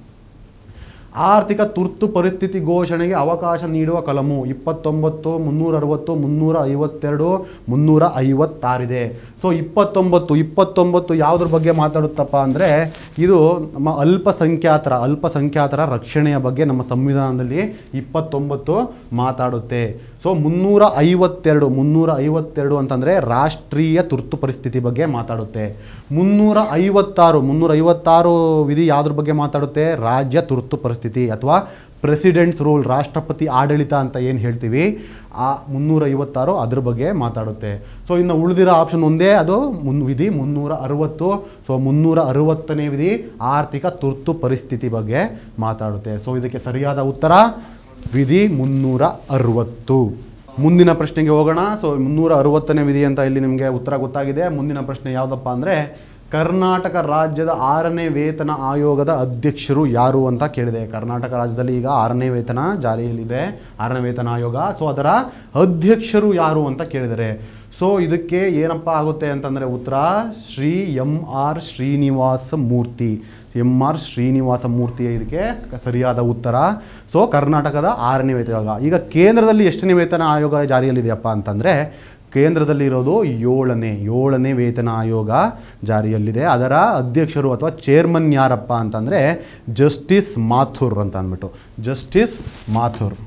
ಆರ್ಥಿಕ ತುರ್ತು ಪರಿಸ್ಥಿತಿ ಘೋಷಣೆಗೆ ಅವಕಾಶ ನೀಡುವ ಕಲಮು ಇಪ್ಪತ್ತೊಂಬತ್ತು, ಮುನ್ನೂರ ಅರವತ್ತು, ಮುನ್ನೂರ ಐವತ್ತೆರಡು, ಮುನ್ನೂರ ಐವತ್ತಾರಿದೆ. ಸೊ ಇಪ್ಪತ್ತೊಂಬತ್ತು ಇಪ್ಪತ್ತೊಂಬತ್ತು ಯಾವುದ್ರ ಬಗ್ಗೆ ಮಾತಾಡುತ್ತಪ್ಪ ಅಂದರೆ, ಇದು ನಮ್ಮ ಅಲ್ಪಸಂಖ್ಯಾತರ ಅಲ್ಪಸಂಖ್ಯಾತರ ರಕ್ಷಣೆಯ ಬಗ್ಗೆ ನಮ್ಮ ಸಂವಿಧಾನದಲ್ಲಿ ಇಪ್ಪತ್ತೊಂಬತ್ತು ಮಾತಾಡುತ್ತೆ. ಸೊ ಮುನ್ನೂರ ಐವತ್ತೆರಡು ಮುನ್ನೂರ ಐವತ್ತೆರಡು ಅಂತಂದರೆ ರಾಷ್ಟ್ರೀಯ ತುರ್ತು ಪರಿಸ್ಥಿತಿ ಬಗ್ಗೆ ಮಾತಾಡುತ್ತೆ. ಮುನ್ನೂರ ಐವತ್ತಾರು ಮುನ್ನೂರ ಐವತ್ತಾರು ವಿಧಿ ಯಾವುದ್ರ ಬಗ್ಗೆ ಮಾತಾಡುತ್ತೆ, ರಾಜ್ಯ ತುರ್ತು ಪರಿಸ್ಥಿತಿ ಅಥವಾ ಪ್ರೆಸಿಡೆಂಟ್ಸ್ ರೂಲ್, ರಾಷ್ಟ್ರಪತಿ ಆಡಳಿತ ಅಂತ ಏನು ಹೇಳ್ತೀವಿ, ಆ ಮುನ್ನೂರ ಐವತ್ತಾರು ಅದ್ರ ಬಗ್ಗೆ ಮಾತಾಡುತ್ತೆ. ಸೊ ಇನ್ನು ಉಳಿದಿರೋ ಆಪ್ಷನ್ ಒಂದೇ, ಅದು ಮುನ್ ವಿಧಿ ಮುನ್ನೂರ ಅರವತ್ತು. ಸೊ ಮುನ್ನೂರ ಅರವತ್ತನೇ ವಿಧಿ ಆರ್ಥಿಕ ತುರ್ತು ಪರಿಸ್ಥಿತಿ ಬಗ್ಗೆ ಮಾತಾಡುತ್ತೆ. ಸೊ ಇದಕ್ಕೆ ಸರಿಯಾದ ಉತ್ತರ ವಿಧಿ ಮುನ್ನೂರ ಅರವತ್ತು. ಮುಂದಿನ ಪ್ರಶ್ನೆಗೆ ಹೋಗೋಣ. ಸೊ ಮುನ್ನೂರ ಅರವತ್ತನೇ ವಿಧಿ ಅಂತ ಇಲ್ಲಿ ನಿಮಗೆ ಉತ್ತರ ಗೊತ್ತಾಗಿದೆ. ಮುಂದಿನ ಪ್ರಶ್ನೆ ಯಾವುದಪ್ಪ ಅಂದರೆ, ಕರ್ನಾಟಕ ರಾಜ್ಯದ ಆರನೇ ವೇತನ ಆಯೋಗದ ಅಧ್ಯಕ್ಷರು ಯಾರು ಅಂತ ಕೇಳಿದೆ. ಕರ್ನಾಟಕ ರಾಜ್ಯದಲ್ಲಿ ಈಗ ಆರನೇ ವೇತನ ಜಾರಿಯಲ್ಲಿದೆ, ಆರನೇ ವೇತನ ಆಯೋಗ. ಸೊ ಅದರ ಅಧ್ಯಕ್ಷರು ಯಾರು ಅಂತ ಕೇಳಿದರೆ, ಸೊ ಇದಕ್ಕೆ ಏನಪ್ಪ ಆಗುತ್ತೆ ಅಂತಂದರೆ ಉತ್ತರ Shri M R Srinivasa Murthy. M R Srinivasa Murthy ಇದಕ್ಕೆ ಸರಿಯಾದ ಉತ್ತರ. ಸೊ ಕರ್ನಾಟಕದ ಆರನೇ ವೇತನ ಆಯೋಗ. ಈಗ ಕೇಂದ್ರದಲ್ಲಿ ಎಷ್ಟನೇ ವೇತನ ಆಯೋಗ ಜಾರಿಯಲ್ಲಿದೆಯಪ್ಪ ಅಂತಂದರೆ, ಕೇಂದ್ರದಲ್ಲಿ ಇರೋದು ಏಳನೇ ಏಳನೇ ವೇತನ ಆಯೋಗ ಜಾರಿಯಲ್ಲಿದೆ. ಅದರ ಅಧ್ಯಕ್ಷರು ಅಥವಾ ಚೇರ್ಮನ್ ಯಾರಪ್ಪ ಅಂತಂದರೆ ಜಸ್ಟಿಸ್ ಮಾಥುರ್ ಅಂತ ಅಂದ್ಬಿಟ್ಟು, justice Mathur.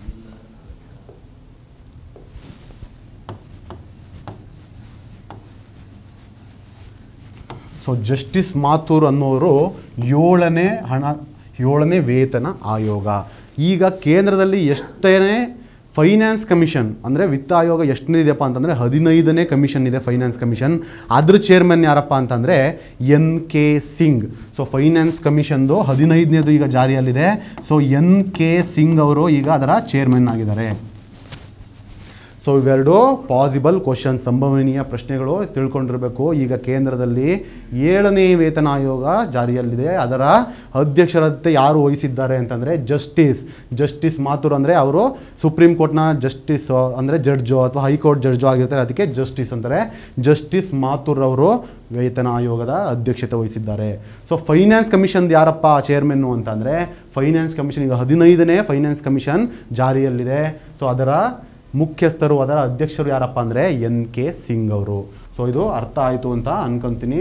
So justice Mathur ಅನ್ನೋರು ಏಳನೇ ಹಣ ಏಳನೇ ವೇತನ ಆಯೋಗ. ಈಗ ಕೇಂದ್ರದಲ್ಲಿ ಎಷ್ಟನೇ ಫೈನಾನ್ಸ್ ಕಮಿಷನ್ ಅಂದರೆ ವಿತ್ತ ಆಯೋಗ ಎಷ್ಟನೇ ಇದೆಯಪ್ಪ ಅಂತಂದರೆ ಹದಿನೈದನೇ ಕಮಿಷನ್ ಇದೆ, ಫೈನಾನ್ಸ್ ಕಮಿಷನ್. ಅದ್ರ ಚೇರ್ಮನ್ ಯಾರಪ್ಪ ಅಂತಂದರೆ N K Singh. So finance ಕಮಿಷನ್ದು ಹದಿನೈದನೇದು ಈಗ ಜಾರಿಯಲ್ಲಿದೆ. ಸೊ ಎನ್ ಕೆ ಸಿಂಗ್ ಅವರು ಈಗ ಅದರ ಚೇರ್ಮನ್ ಆಗಿದ್ದಾರೆ. ಸೊ ಇವೆರಡು ಪಾಸಿಬಲ್ ಕ್ವಶನ್, ಸಂಭವನೀಯ ಪ್ರಶ್ನೆಗಳು ತಿಳ್ಕೊಂಡಿರಬೇಕು. ಈಗ ಕೇಂದ್ರದಲ್ಲಿ ಏಳನೇ ವೇತನ ಆಯೋಗ ಜಾರಿಯಲ್ಲಿದೆ. ಅದರ ಅಧ್ಯಕ್ಷರತೆ ಯಾರು ವಹಿಸಿದ್ದಾರೆ ಅಂತಂದರೆ ಜಸ್ಟಿಸ್ ಜಸ್ಟಿಸ್ ಮಾಥುರ್. ಅಂದರೆ ಅವರು ಸುಪ್ರೀಂ ಕೋರ್ಟ್ನ ಜಸ್ಟಿಸ್ ಅಂದರೆ ಜಡ್ಜೋ ಅಥವಾ ಹೈಕೋರ್ಟ್ ಜಡ್ಜೋ ಆಗಿರ್ತಾರೆ, ಅದಕ್ಕೆ ಜಸ್ಟಿಸ್ ಅಂತಾರೆ. ಜಸ್ಟಿಸ್ ಮಾಥುರ್ ಅವರು ವೇತನ ಆಯೋಗದ ಅಧ್ಯಕ್ಷತೆ ವಹಿಸಿದ್ದಾರೆ. ಸೊ ಫೈನಾನ್ಸ್ ಕಮಿಷನ್ ಯಾರಪ್ಪ ಚೇರ್ಮನ್ನು ಅಂತಂದರೆ, ಫೈನಾನ್ಸ್ ಕಮಿಷನ್ ಈಗ ಹದಿನೈದನೇ ಫೈನಾನ್ಸ್ ಕಮಿಷನ್ ಜಾರಿಯಲ್ಲಿದೆ. ಸೊ ಅದರ ಮುಖ್ಯಸ್ಥರು ಅದರ ಅಧ್ಯಕ್ಷರು ಯಾರಪ್ಪ ಅಂದರೆ ಎನ್ ಕೆ ಸಿಂಗ್ ಅವರು. ಸೊ ಇದು ಅರ್ಥ ಆಯಿತು ಅಂತ ಅನ್ಕೊಂತೀನಿ.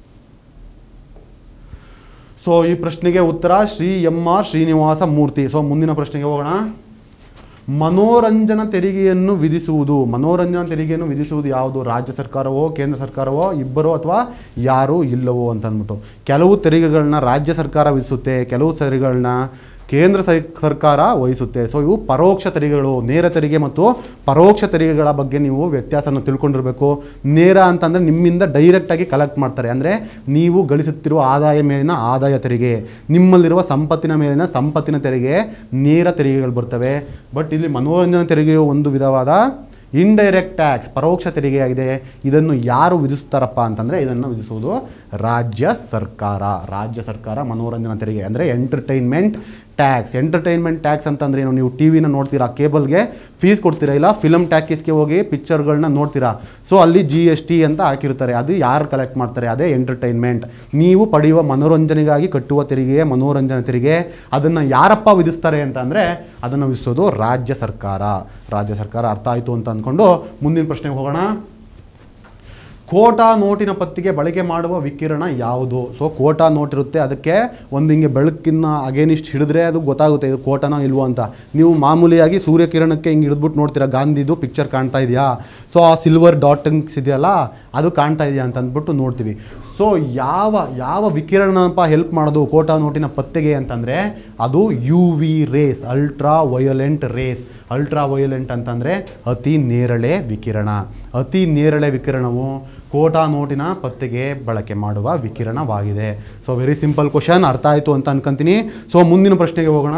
ಸೊ ಈ ಪ್ರಶ್ನೆಗೆ ಉತ್ತರ Shri M R Srinivasa Murthy. So ಮುಂದಿನ ಪ್ರಶ್ನೆಗೆ ಹೋಗೋಣ. ಮನೋರಂಜನಾ ತೆರಿಗೆಯನ್ನು ವಿಧಿಸುವುದು ಮನೋರಂಜನಾ ತೆರಿಗೆಯನ್ನು ವಿಧಿಸುವುದು ಯಾವುದು? ರಾಜ್ಯ ಸರ್ಕಾರವೋ, ಕೇಂದ್ರ ಸರ್ಕಾರವೋ, ಇಬ್ಬರು ಅಥವಾ ಯಾರು ಇಲ್ಲವೋ ಅಂತ ಅಂದ್ಬಿಟ್ಟು. ಕೆಲವು ತೆರಿಗೆಗಳನ್ನ ರಾಜ್ಯ ಸರ್ಕಾರ ವಿಧಿಸುತ್ತೆ, ಕೆಲವು ತೆರಿಗೆಗಳನ್ನ ಕೇಂದ್ರ ಸರ್ಕಾರ ವಹಿಸುತ್ತೆ. ಸೊ ಇವು ಪರೋಕ್ಷ ತೆರಿಗೆಗಳು. ನೇರ ತೆರಿಗೆ ಮತ್ತು ಪರೋಕ್ಷ ತೆರಿಗೆಗಳ ಬಗ್ಗೆ ನೀವು ವ್ಯತ್ಯಾಸನ ತಿಳ್ಕೊಂಡಿರಬೇಕು. ನೇರ ಅಂತಂದರೆ ನಿಮ್ಮಿಂದ ಡೈರೆಕ್ಟಾಗಿ ಕಲೆಕ್ಟ್ ಮಾಡ್ತಾರೆ, ಅಂದರೆ ನೀವು ಗಳಿಸುತ್ತಿರುವ ಆದಾಯ ಮೇಲಿನ ಆದಾಯ ತೆರಿಗೆ, ನಿಮ್ಮಲ್ಲಿರುವ ಸಂಪತ್ತಿನ ಮೇಲಿನ ಸಂಪತ್ತಿನ ತೆರಿಗೆ, ನೇರ ತೆರಿಗೆಗಳು ಬರ್ತವೆ. ಬಟ್ ಇಲ್ಲಿ ಮನೋರಂಜನಾ ತೆರಿಗೆಯು ಒಂದು ವಿಧವಾದ ಇಂಡೈರೆಕ್ಟ್ ಟ್ಯಾಕ್ಸ್, ಪರೋಕ್ಷ ತೆರಿಗೆಯಾಗಿದೆ. ಇದನ್ನು ಯಾರು ವಿಧಿಸ್ತಾರಪ್ಪ ಅಂತಂದರೆ ಇದನ್ನು ವಿಧಿಸುವುದು ರಾಜ್ಯ ಸರ್ಕಾರ. ರಾಜ್ಯ ಸರ್ಕಾರ ಮನೋರಂಜನಾ ತೆರಿಗೆ ಅಂದರೆ ಎಂಟರ್ಟೈನ್ಮೆಂಟ್ ಟ್ಯಾಕ್ಸ್. ಎಂಟರ್ಟೈನ್ಮೆಂಟ್ ಟ್ಯಾಕ್ಸ್ ಅಂತಂದ್ರೆ ಏನು? ನೀವು ಟಿ ವಿನ ನೋಡ್ತೀರಾ, ಕೇಬಲ್ಗೆ ಫೀಸ್ ಕೊಡ್ತೀರಾ, ಇಲ್ಲ ಫಿಲಮ್ ಟ್ಯಾಕೀಸ್ಗೆ ಹೋಗಿ ಪಿಕ್ಚರ್ಗಳನ್ನ ನೋಡ್ತೀರಾ. ಸೊ ಅಲ್ಲಿ ಜಿ ಎಸ್ ಟಿ ಅಂತ ಹಾಕಿರ್ತಾರೆ, ಅದು ಯಾರು ಕಲೆಕ್ಟ್ ಮಾಡ್ತಾರೆ? ಅದೇ ಎಂಟರ್ಟೈನ್ಮೆಂಟ್. ನೀವು ಪಡೆಯುವ ಮನೋರಂಜನೆಗಾಗಿ ಕಟ್ಟುವ ತೆರಿಗೆ ಮನೋರಂಜನಾ ತೆರಿಗೆ. ಅದನ್ನು ಯಾರಪ್ಪ ವಿಧಿಸ್ತಾರೆ ಅಂತ ಅಂದರೆ ಅದನ್ನು ವಿಧಿಸೋದು ರಾಜ್ಯ ಸರ್ಕಾರ. ರಾಜ್ಯ ಸರ್ಕಾರ. ಅರ್ಥ ಆಯಿತು ಅಂತ ಅಂದ್ಕೊಂಡು ಮುಂದಿನ ಪ್ರಶ್ನೆಗೆ ಹೋಗೋಣ. ಕೋಟಾ ನೋಟಿನ ಪತ್ತಿಗೆ ಬಳಕೆ ಮಾಡುವ ವಿಕಿರಣ ಯಾವುದು? ಸೊ ಕೋಟಾ ನೋಟ್ ಇರುತ್ತೆ, ಅದಕ್ಕೆ ಒಂದು ಹಿಂಗೆ ಬೆಳಕಿನ ಅಗೇನಿಸ್ಟ್ ಹಿಡಿದ್ರೆ ಅದು ಗೊತ್ತಾಗುತ್ತೆ ಇದು ಕೋಟಾನೋ ಇಲ್ವೋ ಅಂತ. ನೀವು ಮಾಮೂಲಿಯಾಗಿ ಸೂರ್ಯಕಿರಣಕ್ಕೆ ಹಿಂಗೆ ಹಿಡಿದ್ಬಿಟ್ಟು ನೋಡ್ತೀರಾ, ಗಾಂಧಿದು ಪಿಕ್ಚರ್ ಕಾಣ್ತಾ ಇದೆಯಾ, ಸೊ ಆ ಸಿಲ್ವರ್ ಡಾಟಿಂಗ್ಸ್ ಇದೆಯಲ್ಲ ಅದು ಕಾಣ್ತಾ ಇದೆಯಾ ಅಂತ ಅಂದ್ಬಿಟ್ಟು ನೋಡ್ತೀವಿ. ಸೊ ಯಾವ ಯಾವ ವಿಕಿರಣಪ್ಪ ಹೆಲ್ಪ್ ಮಾಡೋದು ಕೋಟಾ ನೋಟಿನ ಪತ್ತೆಗೆ ಅಂತಂದರೆ ಅದು U V rays, ultra violent rays. Ultra violent ಅಂತಂದರೆ ಅತಿ ನೇರಳೆ ವಿಕಿರಣ. ಅತಿ ನೇರಳೆ ವಿಕಿರಣವು ಕೋಟಾ ನೋಟಿನ ಪತ್ತೆಗೆ ಬಳಕೆ ಮಾಡುವ ವಿಕಿರಣವಾಗಿದೆ. ಸೊ ವೆರಿ ಸಿಂಪಲ್ ಕ್ವಶನ್, ಅರ್ಥ ಆಯಿತು ಅಂತ ಅನ್ಕೊಂತೀನಿ. ಸೊ ಮುಂದಿನ ಪ್ರಶ್ನೆಗೆ ಹೋಗೋಣ.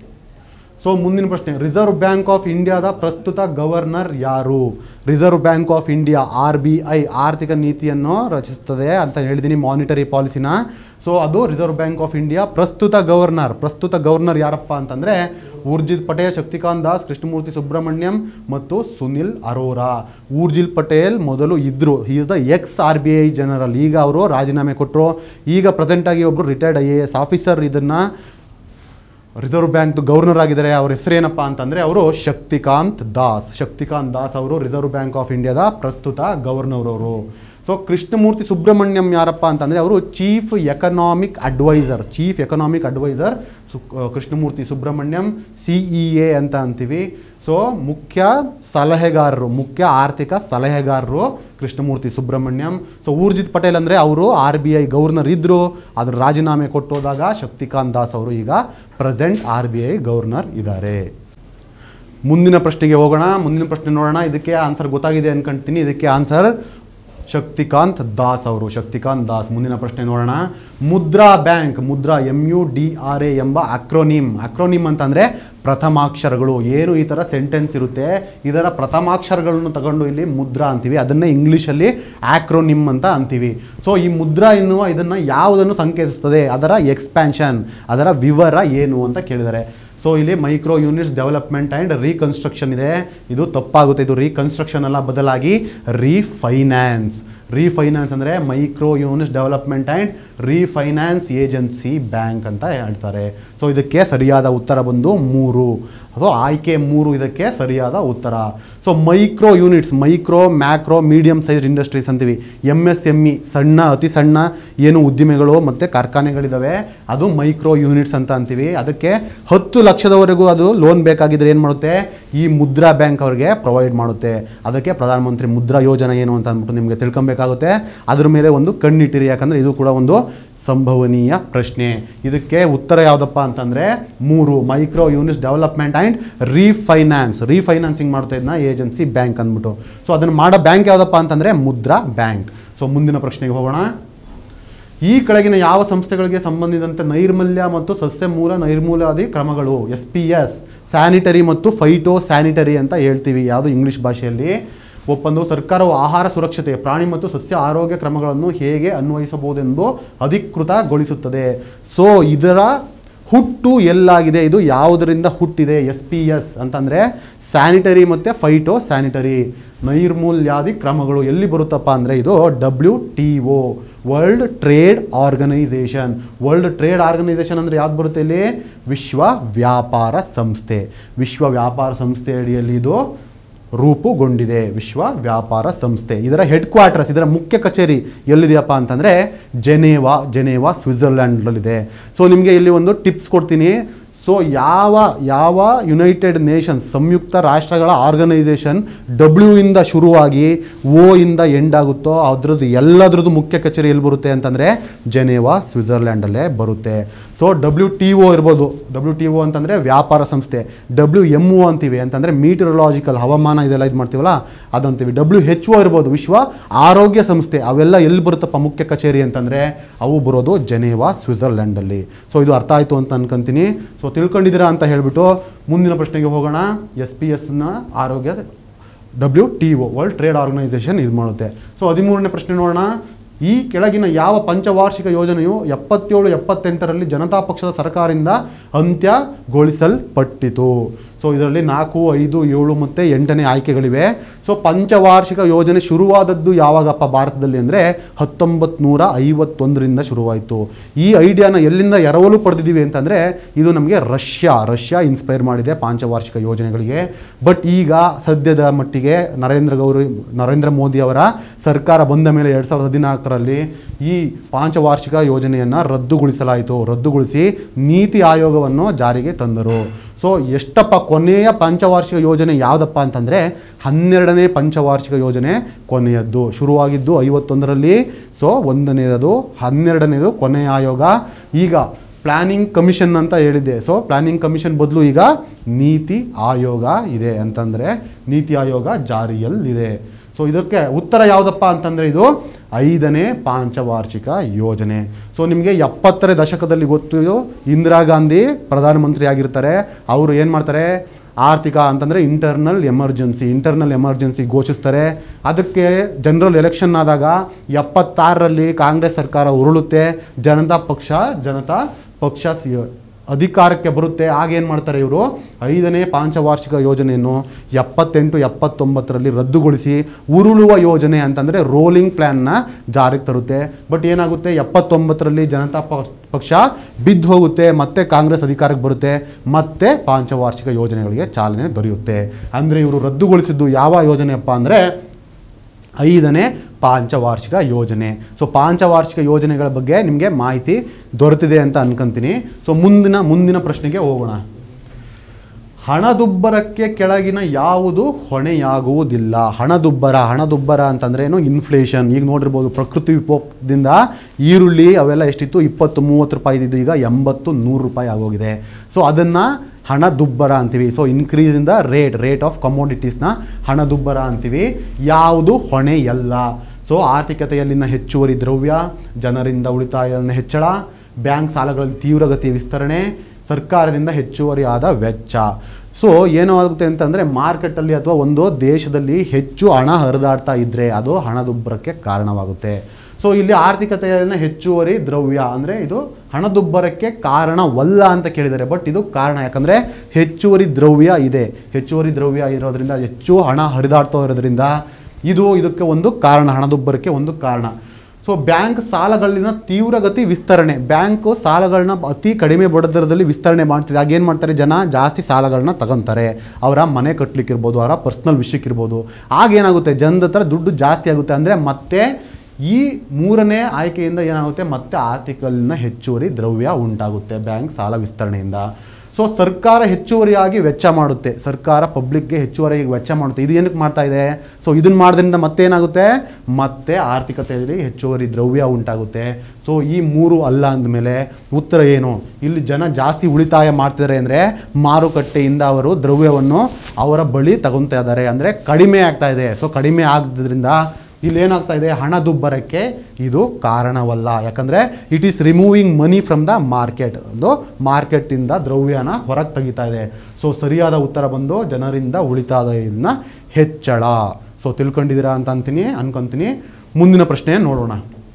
ಸೊ ಮುಂದಿನ ಪ್ರಶ್ನೆ, ರಿಸರ್ವ್ ಬ್ಯಾಂಕ್ ಆಫ್ ಇಂಡಿಯಾದ ಪ್ರಸ್ತುತ ಗವರ್ನರ್ ಯಾರು? Reserve bank of India R B I ಆರ್ಥಿಕ ನೀತಿಯನ್ನು ರಚಿಸುತ್ತದೆ ಅಂತ ಹೇಳಿದ್ದೀನಿ, ಮಾನಿಟರಿ ಪಾಲಿಸಿನ. ಸೊ ಅದು ರಿಸರ್ವ್ ಬ್ಯಾಂಕ್ ಆಫ್ ಇಂಡಿಯಾ ಪ್ರಸ್ತುತ ಗವರ್ನರ್. ಪ್ರಸ್ತುತ ಗವರ್ನರ್ ಯಾರಪ್ಪ ಅಂತಂದರೆ ಊರ್ಜಿತ್ ಪಟೇಲ್, ಶಕ್ತಿಕಾಂತ್ ದಾಸ್, ಕೃಷ್ಣಮೂರ್ತಿ ಸುಬ್ರಹ್ಮಣ್ಯಂ ಮತ್ತು ಸುನಿಲ್ ಅರೋರಾ. ಊರ್ಜಿತ್ ಪಟೇಲ್ ಮೊದಲು ಇದ್ದರು, he is the ex R B I general. ಈಗ ಅವರು ರಾಜೀನಾಮೆ ಕೊಟ್ಟರು. ಈಗ ಪ್ರೆಸೆಂಟಾಗಿ ಒಬ್ಬರು retired I A S officer ಇದನ್ನು ರಿಸರ್ವ್ ಬ್ಯಾಂಕ್ ಗವರ್ನರ್ ಆಗಿದ್ದಾರೆ. ಅವ್ರ ಹೆಸರೇನಪ್ಪ ಅಂತಂದರೆ ಅವರು ಶಕ್ತಿಕಾಂತ್ ದಾಸ್. ಶಕ್ತಿಕಾಂತ್ ದಾಸ್ ಅವರು ರಿಸರ್ವ್ ಬ್ಯಾಂಕ್ ಆಫ್ ಇಂಡಿಯಾದ ಪ್ರಸ್ತುತ ಗವರ್ನರ್ ಅವರು. ಸೊ ಕೃಷ್ಣಮೂರ್ತಿ ಸುಬ್ರಹ್ಮಣ್ಯಂ ಯಾರಪ್ಪ ಅಂತಂದರೆ ಅವರು chief economic adviser. Chief economic adviser ಸು Krishnamurthy Subrahmanyam, C E A ಅಂತ ಅಂತೀವಿ. ಸೊ ಮುಖ್ಯ ಸಲಹೆಗಾರರು, ಮುಖ್ಯ ಆರ್ಥಿಕ ಸಲಹೆಗಾರರು ಕೃಷ್ಣಮೂರ್ತಿ ಸುಬ್ರಹ್ಮಣ್ಯಂ. ಸೊ ಊರ್ಜಿತ್ ಪಟೇಲ್ ಅಂದರೆ ಅವರು ಆರ್ ಬಿ ಐ ಗವರ್ನರ್ ಇದ್ದರು, ಅದ್ರ ರಾಜೀನಾಮೆ ಕೊಟ್ಟೋದಾಗ ಶಕ್ತಿಕಾಂತ್ ದಾಸ್ ಅವರು ಈಗ present R B I governor ಇದ್ದಾರೆ. ಮುಂದಿನ ಪ್ರಶ್ನೆಗೆ ಹೋಗೋಣ. ಮುಂದಿನ ಪ್ರಶ್ನೆ ನೋಡೋಣ. ಇದಕ್ಕೆ ಆನ್ಸರ್ ಗೊತ್ತಾಗಿದೆ ಅನ್ಕೊಂತೀನಿ. ಇದಕ್ಕೆ ಆನ್ಸರ್ ಶಕ್ತಿಕಾಂತ್ ದಾಸ್ ಅವರು. ಶಕ್ತಿಕಾಂತ್ ದಾಸ್. ಮುಂದಿನ ಪ್ರಶ್ನೆ ನೋಡೋಣ. Mudra bank, Mudra M U D R A ಎಂಬ ಅಕ್ರೋನಿಮ್. ಅಕ್ರೋನಿಮ್ ಅಂತಂದರೆ ಪ್ರಥಮಾಕ್ಷರಗಳು. ಏನು ಈ ಥರ ಸೆಂಟೆನ್ಸ್ ಇರುತ್ತೆ, ಇದರ ಪ್ರಥಮಾಕ್ಷರಗಳನ್ನು ತಗೊಂಡು ಇಲ್ಲಿ ಮುದ್ರಾ ಅಂತೀವಿ, ಅದನ್ನೇ ಇಂಗ್ಲೀಷಲ್ಲಿ ಆಕ್ರೋನಿಮ್ ಅಂತ ಅಂತೀವಿ. ಸೊ ಈ ಮುದ್ರಾ ಎನ್ನುವ ಇದನ್ನು ಯಾವುದನ್ನು ಸಂಕೇತಿಸುತ್ತದೆ, ಅದರ ಎಕ್ಸ್ಪ್ಯಾನ್ಷನ್, ಅದರ ವಿವರ ಏನು ಅಂತ ಕೇಳಿದ್ದಾರೆ. ಸೊ ಇಲ್ಲಿ micro units development and reconstruction ಇದೆ, ಇದು ತಪ್ಪಾಗುತ್ತೆ. ಇದು ರೀಕನ್ಸ್ಟ್ರಕ್ಷನ್ ಅಲ್ಲ, ಬದಲಾಗಿ ರೀಫೈನಾನ್ಸ್. ರೀಫೈನಾನ್ಸ್ ಅಂದರೆ micro units development and refinance agency bank ಅಂತ ಹೇಳ್ತಾರೆ. ಸೊ ಇದಕ್ಕೆ ಸರಿಯಾದ ಉತ್ತರ ಬಂದು ಮೂರು. ಸೊ ಆಯ್ಕೆ ಮೂರು ಇದಕ್ಕೆ ಸರಿಯಾದ ಉತ್ತರ. So micro units, micro macro medium size industries ಅಂತೀವಿ. ಎಮ್ ಎಸ್ ಎಮ್ ಇ, ಸಣ್ಣ ಅತಿ ಸಣ್ಣ ಏನು ಉದ್ದಿಮೆಗಳು ಮತ್ತು ಕಾರ್ಖಾನೆಗಳಿದ್ದಾವೆ, ಅದು ಮೈಕ್ರೋ ಯೂನಿಟ್ಸ್ ಅಂತ ಅಂತೀವಿ. ಅದಕ್ಕೆ ಹತ್ತು ಲಕ್ಷದವರೆಗೂ ಅದು ಲೋನ್ ಬೇಕಾಗಿದ್ರೆ ಏನು ಮಾಡುತ್ತೆ, ಈ ಮುದ್ರಾ ಬ್ಯಾಂಕ್ ಅವರಿಗೆ ಪ್ರೊವೈಡ್ ಮಾಡುತ್ತೆ. ಅದಕ್ಕೆ ಪ್ರಧಾನಮಂತ್ರಿ ಮುದ್ರಾ ಯೋಜನೆ ಏನು ಅಂತ ಅಂದ್ಬಿಟ್ಟು ನಿಮಗೆ ತಿಳ್ಕೊಬೇಕಾಗುತ್ತೆ. ಅದ್ರ ಮೇಲೆ ಒಂದು ಕಣ್ಣಿಟ್ಟಿರಿ, ಯಾಕಂದರೆ ಇದು ಕೂಡ ಒಂದು ಸಂಭವನೀಯ ಪ್ರಶ್ನೆ. ಇದಕ್ಕೆ ಉತ್ತರ ಯಾವುದಪ್ಪ ಅಂತಂದರೆ ಮೂರು, micro units development and refinance. Refinancing ಮಾಡ್ತಾ ಇದನ್ನ ಏಜೆನ್ಸಿ ಬ್ಯಾಂಕ್ ಅಂದ್ಬಿಟ್ಟು. ಸೊ ಅದನ್ನು ಮಾಡೋ ಬ್ಯಾಂಕ್ ಯಾವುದಪ್ಪ ಅಂತಂದರೆ ಮುದ್ರಾ ಬ್ಯಾಂಕ್. ಸೊ ಮುಂದಿನ ಪ್ರಶ್ನೆಗೆ ಹೋಗೋಣ. ಈ ಕೆಳಗಿನ ಯಾವ ಸಂಸ್ಥೆಗಳಿಗೆ ಸಂಬಂಧಿಸಿದಂತೆ ನೈರ್ಮಲ್ಯ ಮತ್ತು ಸಸ್ಯ ಮೂಲ ನೈರ್ಮೂಲಾದಿ ಕ್ರಮಗಳು, ಎಸ್ ಪಿ ಎಸ್, ಸ್ಯಾನಿಟರಿ ಮತ್ತು ಫೈಟೋ ಸ್ಯಾನಿಟರಿ ಅಂತ ಹೇಳ್ತೀವಿ ಯಾವುದು ಇಂಗ್ಲೀಷ್ ಭಾಷೆಯಲ್ಲಿ, ಒಪ್ಪಂದವು ಸರ್ಕಾರವು ಆಹಾರ ಸುರಕ್ಷತೆ, ಪ್ರಾಣಿ ಮತ್ತು ಸಸ್ಯ ಆರೋಗ್ಯ ಕ್ರಮಗಳನ್ನು ಹೇಗೆ ಅನ್ವಯಿಸಬಹುದೆಂದು ಅಧಿಕೃತಗೊಳಿಸುತ್ತದೆ. ಸೊ ಇದರ ಹುಟ್ಟು ಎಲ್ಲಾಗಿದೆ, ಇದು ಯಾವುದರಿಂದ ಹುಟ್ಟಿದೆ, ಎಸ್ ಪಿ ಎಸ್ ಅಂತಂದರೆ ಸ್ಯಾನಿಟರಿ ಮತ್ತು ಫೈಟೋ ಸ್ಯಾನಿಟರಿ ನೈರ್ಮೂಲ್ಯಾದಿ ಕ್ರಮಗಳು ಎಲ್ಲಿ ಬರುತ್ತಪ್ಪ ಅಂದರೆ ಇದು W T O, world trade organisation. World trade organisation ಅಂದರೆ ಯಾವ್ದು ಬರುತ್ತೆ ಇಲ್ಲಿ, ವಿಶ್ವ ವ್ಯಾಪಾರ ಸಂಸ್ಥೆ. ವಿಶ್ವ ವ್ಯಾಪಾರ ಸಂಸ್ಥೆ ಅಡಿಯಲ್ಲಿ ಇದು ರೂಪುಗೊಂಡಿದೆ, ವಿಶ್ವ ವ್ಯಾಪಾರ ಸಂಸ್ಥೆ. ಇದರ ಹೆಡ್ ಕ್ವಾರ್ಟರ್ಸ್, ಇದರ ಮುಖ್ಯ ಕಚೇರಿ ಎಲ್ಲಿದೆಯಪ್ಪ ಅಂತಂದರೆ ಜೆನೇವಾ, ಜೆನೇವಾ ಸ್ವಿಟ್ಜರ್ಲ್ಯಾಂಡ್ನಲ್ಲಿದೆ. ಸೊ ನಿಮಗೆ ಇಲ್ಲಿ ಒಂದು ಟಿಪ್ಸ್ ಕೊಡ್ತೀನಿ. ಸೊ ಯಾವ ಯಾವ ಯುನೈಟೆಡ್ ನೇಷನ್ಸ್ ಸಂಯುಕ್ತ ರಾಷ್ಟ್ರಗಳ ಆರ್ಗನೈಸೇಷನ್ ಡಬ್ಲ್ಯೂ ಇಂದ ಶುರುವಾಗಿ ಓ ಇಂದ ಎಂಡ್ ಆಗುತ್ತೋ ಅದ್ರದ್ದು ಎಲ್ಲದ್ರದ್ದು ಮುಖ್ಯ ಕಚೇರಿ ಎಲ್ಲಿ ಬರುತ್ತೆ ಅಂತಂದರೆ ಜೆನೇವಾ ಸ್ವಿಟ್ಜರ್ಲ್ಯಾಂಡಲ್ಲೇ ಬರುತ್ತೆ. ಸೊ ಡಬ್ಲ್ಯೂ ಟಿ ಒ ಇರ್ಬೋದು, ಡಬ್ಲ್ಯೂ ಟಿ ಒ ಅಂತಂದರೆ ವ್ಯಾಪಾರ ಸಂಸ್ಥೆ. ಡಬ್ಲ್ಯೂ ಎಮ್ ಒ ಅಂತೀವಿ ಅಂತಂದರೆ ಮೀಟರಲಾಜಿಕಲ್, ಹವಾಮಾನ ಇದೆಲ್ಲ ಇದು ಮಾಡ್ತೀವಲ್ಲ ಅದಂತೀವಿ. ಡಬ್ಲ್ಯೂ ಹೆಚ್ ಒ ಇರ್ಬೋದು, ವಿಶ್ವ ಆರೋಗ್ಯ ಸಂಸ್ಥೆ. ಅವೆಲ್ಲ ಎಲ್ಲಿ ಬರುತ್ತಪ್ಪ ಮುಖ್ಯ ಕಚೇರಿ ಅಂತಂದರೆ ಅವು ಬರೋದು ಜೆನೇವಾ ಸ್ವಿಟ್ಜರ್ಲ್ಯಾಂಡಲ್ಲಿ. ಸೊ ಇದು ಅರ್ಥ ಆಯಿತು ಅಂತ ಅನ್ಕೊಂತೀನಿ. ಸೊ ತಿಳ್ಕೊಂಡಿದ್ದೀರಾ ಅಂತ ಹೇಳಿಬಿಟ್ಟು ಮುಂದಿನ ಪ್ರಶ್ನೆಗೆ ಹೋಗೋಣ. ಎಸ್ ಪಿ ಎಸ್ನ ಆರೋಗ್ಯ W T O world trade organisation ಇದು ಮಾಡುತ್ತೆ. ಸೊ ಹದಿಮೂರನೇ ಪ್ರಶ್ನೆ ನೋಡೋಣ. ಈ ಕೆಳಗಿನ ಯಾವ ಪಂಚವಾರ್ಷಿಕ ಯೋಜನೆಯು ಎಪ್ಪತ್ತೇಳು ಎಪ್ಪತ್ತೆಂಟರಲ್ಲಿ ಜನತಾ ಪಕ್ಷದ ಸರ್ಕಾರದಿಂದ ಅಂತ್ಯಗೊಳಿಸಲ್ಪಟ್ಟಿತು? ಸೊ ಇದರಲ್ಲಿ ನಾಲ್ಕು ಐದು ಏಳು ಮತ್ತು ಎಂಟನೇ ಆಯ್ಕೆಗಳಿವೆ. ಸೊ ಪಂಚವಾರ್ಷಿಕ ಯೋಜನೆ ಶುರುವಾದದ್ದು ಯಾವಾಗಪ್ಪ ಭಾರತದಲ್ಲಿ ಅಂದರೆ ಹತ್ತೊಂಬತ್ತು ನೂರ ಐವತ್ತೊಂದರಿಂದ ಶುರುವಾಯಿತು. ಈ ಐಡಿಯಾನ ಎಲ್ಲಿಂದ ಎರವಲು ಪಡೆದಿದ್ದೀವಿ ಅಂತಂದರೆ ಇದು ನಮಗೆ ರಷ್ಯಾ ರಷ್ಯಾ ಇನ್ಸ್ಪೈರ್ ಮಾಡಿದೆ ಪಂಚವಾರ್ಷಿಕ ಯೋಜನೆಗಳಿಗೆ. ಬಟ್ ಈಗ ಸದ್ಯದ ಮಟ್ಟಿಗೆ ನರೇಂದ್ರ ಗೌರಿ ನರೇಂದ್ರ ಮೋದಿ ಅವರ ಸರ್ಕಾರ ಬಂದ ಮೇಲೆ ಎರಡು ಸಾವಿರದ ಹದಿನಾಲ್ಕರಲ್ಲಿ ಈ ಪಂಚವಾರ್ಷಿಕ ಯೋಜನೆಯನ್ನು ರದ್ದುಗೊಳಿಸಲಾಯಿತು. ರದ್ದುಗೊಳಿಸಿ ನೀತಿ ಆಯೋಗವನ್ನು ಜಾರಿಗೆ ತಂದರು. ಸೊ ಎಷ್ಟಪ್ಪ ಕೊನೆಯ ಪಂಚವಾರ್ಷಿಕ ಯೋಜನೆ ಯಾವುದಪ್ಪ ಅಂತಂದರೆ ಹನ್ನೆರಡನೇ ಪಂಚವಾರ್ಷಿಕ ಯೋಜನೆ ಕೊನೆಯದ್ದು. ಶುರುವಾಗಿದ್ದು ಐವತ್ತೊಂದರಲ್ಲಿ. ಸೊ ಒಂದನೇದು ಹನ್ನೆರಡನೇದು ಕೊನೆಯ ಆಯೋಗ. ಈಗ ಪ್ಲ್ಯಾನಿಂಗ್ ಕಮಿಷನ್ ಅಂತ ಹೇಳಿದ್ದೆ. ಸೊ ಪ್ಲ್ಯಾನಿಂಗ್ ಕಮಿಷನ್ ಬದಲು ಈಗ ನೀತಿ ಆಯೋಗ ಇದೆ ಅಂತಂದರೆ ನೀತಿ ಆಯೋಗ ಜಾರಿಯಲ್ಲಿದೆ. ಸೊ ಇದಕ್ಕೆ ಉತ್ತರ ಯಾವುದಪ್ಪ ಅಂತಂದರೆ ಇದು ಐದನೇ ಪಂಚವಾರ್ಷಿಕ ಯೋಜನೆ. ಸೊ ನಿಮಗೆ ಎಪ್ಪತ್ತರ ದಶಕದಲ್ಲಿ ಗೊತ್ತು, ಇದು ಇಂದಿರಾ ಗಾಂಧಿ ಪ್ರಧಾನಮಂತ್ರಿ ಆಗಿರ್ತಾರೆ. ಅವರು ಏನು ಮಾಡ್ತಾರೆ, ಆರ್ಥಿಕ ಅಂತಂದರೆ ಇಂಟರ್ನಲ್ ಎಮರ್ಜೆನ್ಸಿ ಇಂಟರ್ನಲ್ ಎಮರ್ಜೆನ್ಸಿ ಘೋಷಿಸ್ತಾರೆ. ಅದಕ್ಕೆ ಜನರಲ್ ಎಲೆಕ್ಷನ್ ಆದಾಗ ಎಪ್ಪತ್ತಾರರಲ್ಲಿ ಕಾಂಗ್ರೆಸ್ ಸರ್ಕಾರ ಉರುಳುತ್ತೆ. ಜನತಾ ಪಕ್ಷ ಜನತಾ ಪಕ್ಷ ಸಿ ಅಧಿಕಾರಕ್ಕೆ ಬರುತ್ತೆ. ಆಗೇನು ಮಾಡ್ತಾರೆ ಇವರು ಐದನೇ ಪಂಚವಾರ್ಷಿಕ ಯೋಜನೆಯನ್ನು ಎಪ್ಪತ್ತೆಂಟು ಎಪ್ಪತ್ತೊಂಬತ್ತರಲ್ಲಿ ರದ್ದುಗೊಳಿಸಿ ಉರುಳುವ ಯೋಜನೆ ಅಂತಂದರೆ ರೋಲಿಂಗ್ ಪ್ಲ್ಯಾನ್ನ ಜಾರಿಗೆ ತರುತ್ತೆ. ಬಟ್ ಏನಾಗುತ್ತೆ, ಎಪ್ಪತ್ತೊಂಬತ್ತರಲ್ಲಿ ಜನತಾ ಪಕ್ಷ ಬಿದ್ದು ಹೋಗುತ್ತೆ. ಮತ್ತೆ ಕಾಂಗ್ರೆಸ್ ಅಧಿಕಾರಕ್ಕೆ ಬರುತ್ತೆ. ಮತ್ತೆ ಪಂಚವಾರ್ಷಿಕ ಯೋಜನೆಗಳಿಗೆ ಚಾಲನೆ ದೊರೆಯುತ್ತೆ. ಅಂದರೆ ಇವರು ರದ್ದುಗೊಳಿಸಿದ್ದು ಯಾವ ಯೋಜನೆಯಪ್ಪ ಅಂದರೆ ಐದನೇ ಪಂಚವಾರ್ಷಿಕ ಯೋಜನೆ. ಸೊ ಪಂಚವಾರ್ಷಿಕ ಯೋಜನೆಗಳ ಬಗ್ಗೆ ನಿಮಗೆ ಮಾಹಿತಿ ದೊರೆತಿದೆ ಅಂತ ಅನ್ಕೊಂತೀನಿ. ಸೊ ಮುಂದಿನ ಮುಂದಿನ ಪ್ರಶ್ನೆಗೆ ಹೋಗೋಣ. ಹಣದುಬ್ಬರಕ್ಕೆ ಕೆಳಗಿನ ಯಾವುದು ಹೊಣೆಯಾಗುವುದಿಲ್ಲ? ಹಣದುಬ್ಬರ ಹಣದುಬ್ಬರ ಅಂತಂದ್ರೆ ಏನು? ಇನ್ಫ್ಲೇಷನ್. ಈಗ ನೋಡಿರ್ಬೋದು, ಪ್ರಕೃತಿ ವಿಕೋಪದಿಂದ ಈರುಳ್ಳಿ ಅವೆಲ್ಲ ಎಷ್ಟಿತ್ತು, ಇಪ್ಪತ್ತು ಮೂವತ್ತು ರೂಪಾಯಿ ಇದ್ದಿದ್ದು ಈಗ ಎಂಬತ್ತು ನೂರು ರೂಪಾಯಿ ಆಗೋಗಿದೆ. ಸೊ ಅದನ್ನು ಹಣದುಬ್ಬರ ಅಂತೀವಿ. So increase in the rate rate of ಕಮೋಡಿಟೀಸ್ನ ಹಣದುಬ್ಬರ ಅಂತೀವಿ. ಯಾವುದು ಹೊಣೆಯಲ್ಲ? ಸೊ ಆರ್ಥಿಕತೆಯಲ್ಲಿನ ಹೆಚ್ಚುವರಿ ದ್ರವ್ಯ, ಜನರಿಂದ ಉಳಿತಾಯದ ಹೆಚ್ಚಳ, ಬ್ಯಾಂಕ್ ಸಾಲಗಳಲ್ಲಿ ತೀವ್ರಗತಿಯ ವಿಸ್ತರಣೆ, ಸರ್ಕಾರದಿಂದ ಹೆಚ್ಚುವರಿ ಆದ ವೆಚ್ಚ. ಸೊ ಏನೋ ಆಗುತ್ತೆ ಅಂತಂದರೆ ಮಾರ್ಕೆಟಲ್ಲಿ ಅಥವಾ ಒಂದು ದೇಶದಲ್ಲಿ ಹೆಚ್ಚು ಹಣ ಹರಿದಾಡ್ತಾ ಇದ್ದರೆ ಅದು ಹಣದುಬ್ಬರಕ್ಕೆ ಕಾರಣವಾಗುತ್ತೆ. ಸೊ ಇಲ್ಲಿ ಆರ್ಥಿಕತೆಯಲ್ಲಿನ ಹೆಚ್ಚುವರಿ ದ್ರವ್ಯ ಅಂದರೆ ಇದು ಹಣದುಬ್ಬರಕ್ಕೆ ಕಾರಣವಲ್ಲ ಅಂತ ಕೇಳಿದ್ದಾರೆ. ಬಟ್ ಇದು ಕಾರಣ. ಯಾಕಂದರೆ ಹೆಚ್ಚುವರಿ ದ್ರವ್ಯ ಇದೆ. ಹೆಚ್ಚುವರಿ ದ್ರವ್ಯ ಇರೋದ್ರಿಂದ, ಹೆಚ್ಚು ಹಣ ಹರಿದಾಡ್ತಾ ಇರೋದ್ರಿಂದ ಇದು ಇದಕ್ಕೆ ಒಂದು ಕಾರಣ, ಹಣದುಬ್ಬರಕ್ಕೆ ಒಂದು ಕಾರಣ. ಸೊ ಬ್ಯಾಂಕ್ ಸಾಲಗಳನ್ನ ತೀವ್ರಗತಿ ವಿಸ್ತರಣೆ. ಬ್ಯಾಂಕು ಸಾಲಗಳನ್ನ ಅತಿ ಕಡಿಮೆ ಬಡ್ಡಿ ವಿಸ್ತರಣೆ ಮಾಡ್ತಿದೆ. ಆಗೇನು ಮಾಡ್ತಾರೆ, ಜನ ಜಾಸ್ತಿ ಸಾಲಗಳನ್ನ ತಗೊತಾರೆ. ಅವರ ಮನೆ ಕಟ್ಟಲಿಕ್ಕಿರ್ಬೋದು, ಅವರ ಪರ್ಸ್ನಲ್ ವಿಷಯಕ್ಕಿರ್ಬೋದು. ಆಗೇನಾಗುತ್ತೆ, ಜನದ ಹತ್ರ ದುಡ್ಡು ಜಾಸ್ತಿ ಆಗುತ್ತೆ. ಅಂದರೆ ಮತ್ತೆ ಈ ಮೂರನೇ ಆಯ್ಕೆಯಿಂದ ಏನಾಗುತ್ತೆ, ಮತ್ತೆ ಆರ್ಥಿಕಲಿನ ಹೆಚ್ಚುವರಿ ದ್ರವ್ಯ ಉಂಟಾಗುತ್ತೆ ಬ್ಯಾಂಕ್ ಸಾಲ ವಿಸ್ತರಣೆಯಿಂದ. ಸೊ ಸರ್ಕಾರ ಹೆಚ್ಚುವರಿಯಾಗಿ ವೆಚ್ಚ ಮಾಡುತ್ತೆ. ಸರ್ಕಾರ ಪಬ್ಲಿಕ್ಗೆ ಹೆಚ್ಚುವರಿಯಾಗಿ ವೆಚ್ಚ ಮಾಡುತ್ತೆ. ಇದು ಏನಕ್ಕೆ ಮಾಡ್ತಾ ಇದೆ? ಸೊ ಇದನ್ನು ಮಾಡೋದ್ರಿಂದ ಮತ್ತೇನಾಗುತ್ತೆ, ಮತ್ತೆ ಆರ್ಥಿಕತೆಯಲ್ಲಿ ಹೆಚ್ಚುವರಿ ದ್ರವ್ಯ ಉಂಟಾಗುತ್ತೆ. ಸೊ ಈ ಮೂರು ಅಲ್ಲ ಅಂದಮೇಲೆ ಉತ್ತರ ಏನು? ಇಲ್ಲಿ ಜನ ಜಾಸ್ತಿ ಉಳಿತಾಯ ಮಾಡ್ತಿದ್ದಾರೆ ಅಂದರೆ ಮಾರುಕಟ್ಟೆಯಿಂದ ಅವರು ದ್ರವ್ಯವನ್ನು ಅವರ ಬಳಿ ತಗೊತಾ ಇದ್ದಾರೆ, ಅಂದರೆ ಕಡಿಮೆ ಆಗ್ತಾ ಇದೆ. ಸೊ ಕಡಿಮೆ ಆಗೋದ್ರಿಂದ ಇಲ್ಲಿ ಏನಾಗ್ತಾ ಇದೆ, ಹಣದುಬ್ಬರಕ್ಕೆ ಇದು ಕಾರಣವಲ್ಲ. ಯಾಕಂದರೆ it is removing money from the market. ಒಂದು ಮಾರ್ಕೆಟಿಂದ ದ್ರವ್ಯನ ಹೊರಗೆ ತೆಗಿತಾ ಇದೆ. ಸೊ ಸರಿಯಾದ ಉತ್ತರ ಬಂದು ಜನರಿಂದ ಉಳಿತಾಯನ ಹೆಚ್ಚಳ. ಸೊ ತಿಳ್ಕೊಂಡಿದ್ದೀರಾ ಅಂತ ಅಂತೀನಿ ಅನ್ಕೊಂತೀನಿ. ಮುಂದಿನ ಪ್ರಶ್ನೆ ನೋಡೋಣ.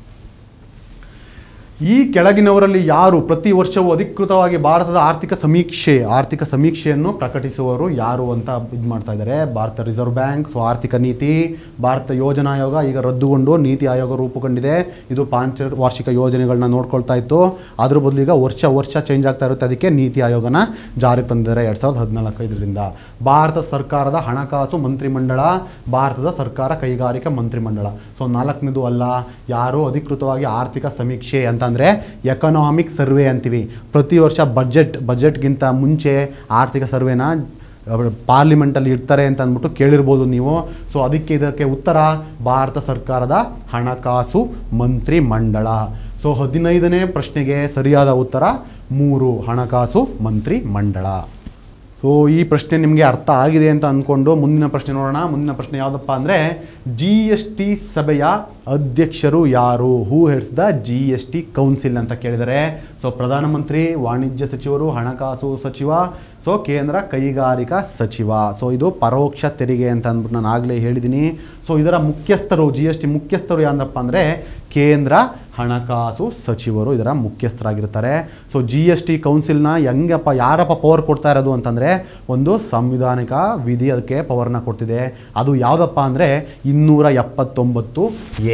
ಈ ಕೆಳಗಿನವರಲ್ಲಿ ಯಾರು ಪ್ರತಿ ವರ್ಷವೂ ಅಧಿಕೃತವಾಗಿ ಭಾರತದ ಆರ್ಥಿಕ ಸಮೀಕ್ಷೆ ಆರ್ಥಿಕ ಸಮೀಕ್ಷೆಯನ್ನು ಪ್ರಕಟಿಸುವವರು ಯಾರು ಅಂತ ಇದು ಮಾಡ್ತಾ ಇದ್ದಾರೆ? Bharat reserve bank. ಸೊ ಆರ್ಥಿಕ ನೀತಿ, ಭಾರತ ಯೋಜನಾ ಆಯೋಗ ಈಗ ರದ್ದುಗೊಂಡು ನೀತಿ ಆಯೋಗ ರೂಪುಗೊಂಡಿದೆ. ಇದು ಪಾಂಚ ವಾರ್ಷಿಕ ಯೋಜನೆಗಳನ್ನ ನೋಡ್ಕೊಳ್ತಾ ಇತ್ತು. ಅದ್ರ ಬದಲು ಈಗ ವರ್ಷ ವರ್ಷ ಚೇಂಜ್ ಆಗ್ತಾ ಇರುತ್ತೆ. ಅದಕ್ಕೆ ನೀತಿ ಆಯೋಗನ ಜಾರಿಗೆ ತಂದಿದ್ದಾರೆ ಎರಡು ಸಾವಿರದ ಹದಿನಾಲ್ಕೈದರಿಂದ. ಭಾರತ ಸರ್ಕಾರದ ಹಣಕಾಸು ಮಂತ್ರಿಮಂಡಳ, ಭಾರತದ ಸರ್ಕಾರ ಕೈಗಾರಿಕಾ ಮಂತ್ರಿಮಂಡಳ. ಸೊ ನಾಲ್ಕನೇದು ಅಲ್ಲ. ಯಾರು ಅಧಿಕೃತವಾಗಿ ಆರ್ಥಿಕ ಸಮೀಕ್ಷೆ ಅಂತ ಅಂದರೆ ಎಕನಾಮಿಕ್ ಸರ್ವೆ ಅಂತೀವಿ. ಪ್ರತಿ ವರ್ಷ ಬಜೆಟ್ ಬಜೆಟ್ಗಿಂತ ಮುಂಚೆ ಆರ್ಥಿಕ ಸರ್ವೆನ ಪಾರ್ಲಿಮೆಂಟಲ್ಲಿ ಇಡ್ತಾರೆ ಅಂತ ಅಂದ್ಬಿಟ್ಟು ಕೇಳಿರ್ಬೋದು ನೀವು. ಸೊ ಅದಕ್ಕೆ ಇದಕ್ಕೆ ಉತ್ತರ ಭಾರತ ಸರ್ಕಾರದ ಹಣಕಾಸು ಮಂತ್ರಿ ಮಂಡಳ. ಸೊ ಹದಿನೈದನೇ ಪ್ರಶ್ನೆಗೆ ಸರಿಯಾದ ಉತ್ತರ ಮೂರು, ಹಣಕಾಸು ಮಂತ್ರಿ ಮಂಡಳ. ಸೊ ಈ ಪ್ರಶ್ನೆ ನಿಮಗೆ ಅರ್ಥ ಆಗಿದೆ ಅಂತ ಅಂದ್ಕೊಂಡು ಮುಂದಿನ ಪ್ರಶ್ನೆ ನೋಡೋಣ. ಮುಂದಿನ ಪ್ರಶ್ನೆ ಯಾವುದಪ್ಪ ಅಂದರೆ ಜಿ ಎಸ್ ಟಿ ಸಭೆಯ ಅಧ್ಯಕ್ಷರು ಯಾರು? Who heads the G S T council ಅಂತ ಕೇಳಿದರೆ. ಸೊ ಪ್ರಧಾನಮಂತ್ರಿ, ವಾಣಿಜ್ಯ ಸಚಿವರು, ಹಣಕಾಸು ಸಚಿವ, ಸೊ ಕೇಂದ್ರ ಕೈಗಾರಿಕಾ ಸಚಿವ. ಸೊ ಇದು ಪರೋಕ್ಷ ತೆರಿಗೆ ಅಂತ ಅಂದ್ಬಿಟ್ಟು ನಾನು ಆಗಲೇ ಹೇಳಿದ್ದೀನಿ. ಸೊ ಇದರ ಮುಖ್ಯಸ್ಥರು ಜಿ ಎಸ್ ಟಿ ಮುಖ್ಯಸ್ಥರು ಯಾರಪ್ಪ ಅಂದರೆ ಕೇಂದ್ರ ಹಣಕಾಸು ಸಚಿವರು ಇದರ ಮುಖ್ಯಸ್ಥರಾಗಿರ್ತಾರೆ. ಸೊ ಜಿ ಎಸ್ ಟಿ ಕೌನ್ಸಿಲ್ನ ಹೆಂಗಪ್ಪ ಯಾರಪ್ಪ ಪವರ್ ಕೊಡ್ತಾ ಇರೋದು ಅಂತಂದರೆ ಒಂದು ಸಂವಿಧಾನಿಕ ವಿಧಿ ಅದಕ್ಕೆ ಪವರ್ನ ಕೊಡ್ತಿದೆ. ಅದು ಯಾವುದಪ್ಪ ಅಂದರೆ ಇನ್ನೂರ ಎಪ್ಪತ್ತೊಂಬತ್ತು ಎ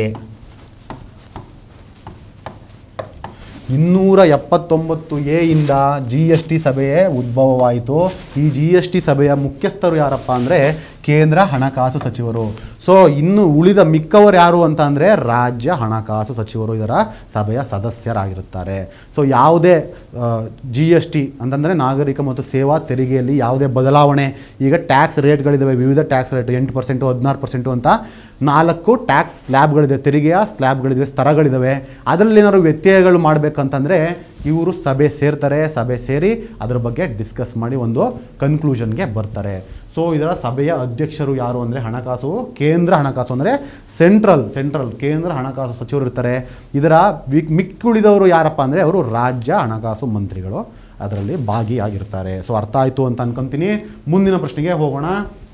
ಇನ್ನೂರ ಎಪ್ಪತ್ತೊಂಬತ್ತು ಎ ಇಂದ ಜಿ ಎಸ್ ಟಿ ಸಭೆಯೇ ಉದ್ಭವವಾಯಿತು. ಈ ಜಿ ಎಸ್ ಟಿ ಸಭೆಯ ಮುಖ್ಯಸ್ಥರು ಯಾರಪ್ಪ ಅಂದರೆ ಕೇಂದ್ರ ಹಣಕಾಸು ಸಚಿವರು. ಸೊ ಇನ್ನು ಉಳಿದ ಮಿಕ್ಕವರು ಯಾರು ಅಂತ ಅಂದರೆ ರಾಜ್ಯ ಹಣಕಾಸು ಸಚಿವರು ಇದರ ಸಭೆಯ ಸದಸ್ಯರಾಗಿರುತ್ತಾರೆ. ಸೊ ಯಾವುದೇ ಜಿ ಎಸ್ ಟಿ ಅಂತಂದರೆ ನಾಗರಿಕ ಮತ್ತು ಸೇವಾ ತೆರಿಗೆಯಲ್ಲಿ ಯಾವುದೇ ಬದಲಾವಣೆ, ಈಗ ಟ್ಯಾಕ್ಸ್ ರೇಟ್ಗಳಿದ್ದಾವೆ, ವಿವಿಧ ಟ್ಯಾಕ್ಸ್ ರೇಟ್ ಎಂಟು ಪರ್ಸೆಂಟು ಹದಿನಾರು ಪರ್ಸೆಂಟು ಅಂತ ನಾಲ್ಕು ಟ್ಯಾಕ್ಸ್ ಸ್ಲ್ಯಾಬ್ಗಳಿದೆ, ತೆರಿಗೆಯ ಸ್ಲ್ಯಾಬ್ಗಳಿವೆ, ಸ್ತರಗಳಿದ್ದಾವೆ. ಅದರಲ್ಲಿ ಏನಾದ್ರು ವ್ಯತ್ಯಯಗಳು ಮಾಡಬೇಕಂತಂದರೆ ಇವರು ಸಭೆ ಸೇರ್ತಾರೆ. ಸಭೆ ಸೇರಿ ಅದ್ರ ಬಗ್ಗೆ ಡಿಸ್ಕಸ್ ಮಾಡಿ ಒಂದು ಕನ್ಕ್ಲೂಷನ್ಗೆ ಬರ್ತಾರೆ. ಸೊ ಇದರ ಸಭೆಯ ಅಧ್ಯಕ್ಷರು ಯಾರು ಅಂದರೆ ಹಣಕಾಸು ಕೇಂದ್ರ ಹಣಕಾಸು ಅಂದರೆ ಸೆಂಟ್ರಲ್ ಸೆಂಟ್ರಲ್ ಕೇಂದ್ರ ಹಣಕಾಸು ಸಚಿವರು ಇರ್ತಾರೆ. ಇದರ ಮಿಕ್ಕುಳಿದವರು ಯಾರಪ್ಪ ಅಂದರೆ ಅವರು ರಾಜ್ಯ ಹಣಕಾಸು ಮಂತ್ರಿಗಳು ಅದರಲ್ಲಿ ಭಾಗಿಯಾಗಿರ್ತಾರೆ. ಸೊ ಅರ್ಥ ಆಯಿತು ಅಂತ ಅನ್ಕೊಂತೀನಿ. ಮುಂದಿನ ಪ್ರಶ್ನೆಗೆ ಹೋಗೋಣ.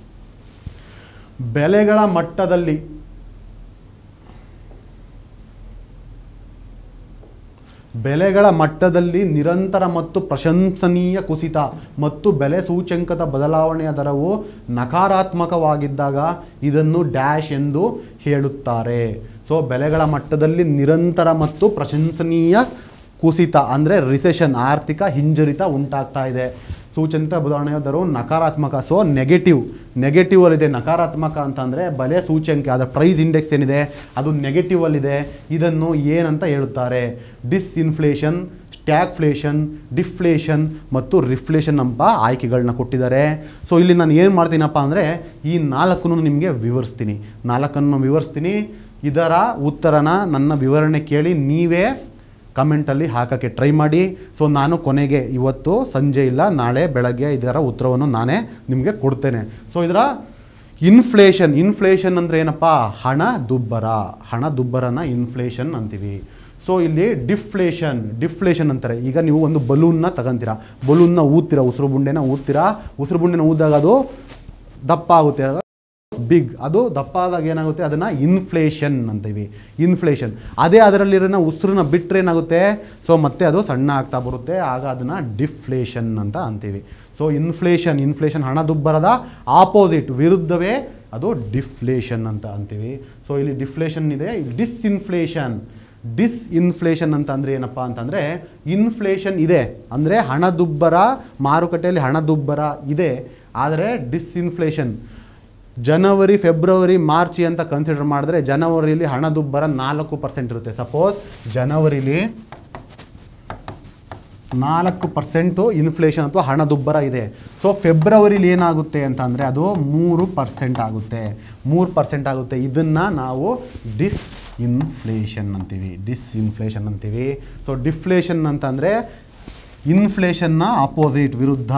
ಬೆಲೆಗಳ ಮಟ್ಟದಲ್ಲಿ ಬೆಲೆಗಳ ಮಟ್ಟದಲ್ಲಿ ನಿರಂತರ ಮತ್ತು ಪ್ರಶಂಸನೀಯ ಕುಸಿತ ಮತ್ತು ಬೆಲೆ ಸೂಚ್ಯಂಕದ ಬದಲಾವಣೆಯ ದರವು ನಕಾರಾತ್ಮಕವಾಗಿದ್ದಾಗ ಇದನ್ನು ಡ್ಯಾಶ್ ಎಂದು ಹೇಳುತ್ತಾರೆ. ಸೊ ಬೆಲೆಗಳ ಮಟ್ಟದಲ್ಲಿ ನಿರಂತರ ಮತ್ತು ಪ್ರಶಂಸನೀಯ ಕುಸಿತ ಅಂದರೆ ರಿಸೆಷನ್, ಆರ್ಥಿಕ ಹಿಂಜರಿತ ಉಂಟಾಗ್ತಾ ಇದೆ. ಸೂಚ್ಯಂಕ ಬದಲಾವಣೆಯ ದರವು ನಕಾರಾತ್ಮಕ. ಸೊ ನೆಗೆಟಿವ್ ನೆಗೆಟಿವ್ ಅಲ್ಲಿದೆ. ನಕಾರಾತ್ಮಕ ಅಂತಂದರೆ ಬೆಲೆ ಸೂಚ್ಯಂಕ ಅದರ ಪ್ರೈಸ್ ಇಂಡೆಕ್ಸ್ ಏನಿದೆ ಅದು ನೆಗೆಟಿವ್ ಅಲ್ಲಿದೆ. ಇದನ್ನು ಏನಂತ ಹೇಳುತ್ತಾರೆ? ಡಿಸ್ಇನ್ಫ್ಲೇಷನ್, ಸ್ಟ್ಯಾಗ್ಫ್ಲೇಷನ್, ಡಿಫ್ಲೇಷನ್ ಮತ್ತು ರಿಫ್ಲೇಷನ್ ಎಂಬ ಆಯ್ಕೆಗಳನ್ನ ಕೊಟ್ಟಿದ್ದಾರೆ. ಸೊ ಇಲ್ಲಿ ನಾನು ಏನು ಮಾಡ್ತೀನಪ್ಪ ಅಂದರೆ ಈ ನಾಲ್ಕನ್ನು ನಿಮಗೆ ವಿವರಿಸ್ತೀನಿ ನಾಲ್ಕನ್ನು ವಿವರಿಸ್ತೀನಿ ಇದರ ಉತ್ತರನ ನನ್ನ ವಿವರಣೆ ಕೇಳಿ ನೀವೇ ಕಮೆಂಟಲ್ಲಿ ಹಾಕೋಕ್ಕೆ ಟ್ರೈ ಮಾಡಿ. ಸೊ ನಾನು ಕೊನೆಗೆ ಇವತ್ತು ಸಂಜೆ ಇಲ್ಲ ನಾಳೆ ಬೆಳಗ್ಗೆ ಇದರ ಉತ್ತರವನ್ನು ನಾನೇ ನಿಮಗೆ ಕೊಡ್ತೇನೆ. ಸೊ ಇದರ ಇನ್ಫ್ಲೇಷನ್ ಇನ್ಫ್ಲೇಷನ್ ಅಂದರೆ ಏನಪ್ಪ? ಹಣ ದುಬ್ಬರ. ಹಣ ದುಬ್ಬರನ ಇನ್ಫ್ಲೇಷನ್ ಅಂತೀವಿ. ಸೊ ಇಲ್ಲಿ ಡಿಫ್ಲೇಷನ್ ಡಿಫ್ಲೇಷನ್ ಅಂತಾರೆ. ಈಗ ನೀವು ಒಂದು ಬಲೂನ್ನ ತಗೊಂತೀರಾ, ಬಲೂನ್ನ ಊದ್ತೀರಾ, ಉಸಿರು ಬುಂಡೆನ ಊದ್ತೀರಾ. ಉಸಿರು ಬುಂಡೆನ ಊದಿದಾಗ ಅದು ದಪ್ಪ ಆಗುತ್ತೆ, ಬಿಗ್. ಅದು ದಪ್ಪ ಆದಾಗ ಏನಾಗುತ್ತೆ? ಅದನ್ನು ಇನ್ಫ್ಲೇಷನ್ ಅಂತೀವಿ. ಇನ್ಫ್ಲೇಷನ್. ಅದೇ ಅದರಲ್ಲಿರೋ ಉಸಿರನ್ನ ಬಿಟ್ಟರೆ ಏನಾಗುತ್ತೆ? ಸೊ ಮತ್ತೆ ಅದು ಸಣ್ಣ ಆಗ್ತಾ ಬರುತ್ತೆ, ಆಗ ಅದನ್ನು ಡಿಫ್ಲೇಷನ್ ಅಂತ ಅಂತೀವಿ. ಸೊ ಇನ್ಫ್ಲೇಷನ್ ಇನ್ಫ್ಲೇಷನ್ ಹಣದುಬ್ಬರದ ಆಪೋಸಿಟ್, ವಿರುದ್ಧವೇ ಅದು ಡಿಫ್ಲೇಷನ್ ಅಂತ ಅಂತೀವಿ. ಸೊ ಇಲ್ಲಿ ಡಿಫ್ಲೇಷನ್ ಇದೆ. ಡಿಸ್ಇನ್ಫ್ಲೇಷನ್ ಡಿಸ್ಇನ್ಫ್ಲೇಷನ್ ಅಂತ ಅಂದರೆ ಏನಪ್ಪ ಅಂತಂದರೆ ಇನ್ಫ್ಲೇಷನ್ ಇದೆ ಅಂದರೆ ಹಣದುಬ್ಬರ, ಮಾರುಕಟ್ಟೆಯಲ್ಲಿ ಹಣದುಬ್ಬರ ಇದೆ, ಆದರೆ ಡಿಸ್ಇನ್ಫ್ಲೇಷನ್ ಜನವರಿ ಫೆಬ್ರವರಿ ಮಾರ್ಚ್ ಅಂತ ಕನ್ಸಿಡರ್ ಮಾಡಿದ್ರೆ ಜನವರಿಲಿ ಹಣದುಬ್ಬರ ನಾಲ್ಕು ಪರ್ಸೆಂಟ್ ಇರುತ್ತೆ. ಸಪೋಸ್ ಜನವರಿಲಿ ನಾಲ್ಕು ಪರ್ಸೆಂಟು ಇನ್ಫ್ಲೇಷನ್ ಅಥವಾ ಹಣದುಬ್ಬರ ಇದೆ. ಸೊ ಫೆಬ್ರವರಿಲಿ ಏನಾಗುತ್ತೆ ಅಂತ ಅಂದರೆ ಅದು ಮೂರು ಪರ್ಸೆಂಟ್ ಆಗುತ್ತೆ ಮೂರು ಪರ್ಸೆಂಟ್ ಆಗುತ್ತೆ. ಇದನ್ನು ನಾವು ಡಿಸ್ ಇನ್ಫ್ಲೇಷನ್ ಅಂತೀವಿ ಡಿಸ್ಇನ್ಫ್ಲೇಷನ್ ಅಂತೀವಿ. ಸೊ ಡಿಫ್ಲೇಷನ್ ಅಂತಂದರೆ ಇನ್ಫ್ಲೇಷನ್ನ ಅಪೋಸಿಟ್, ವಿರುದ್ಧ.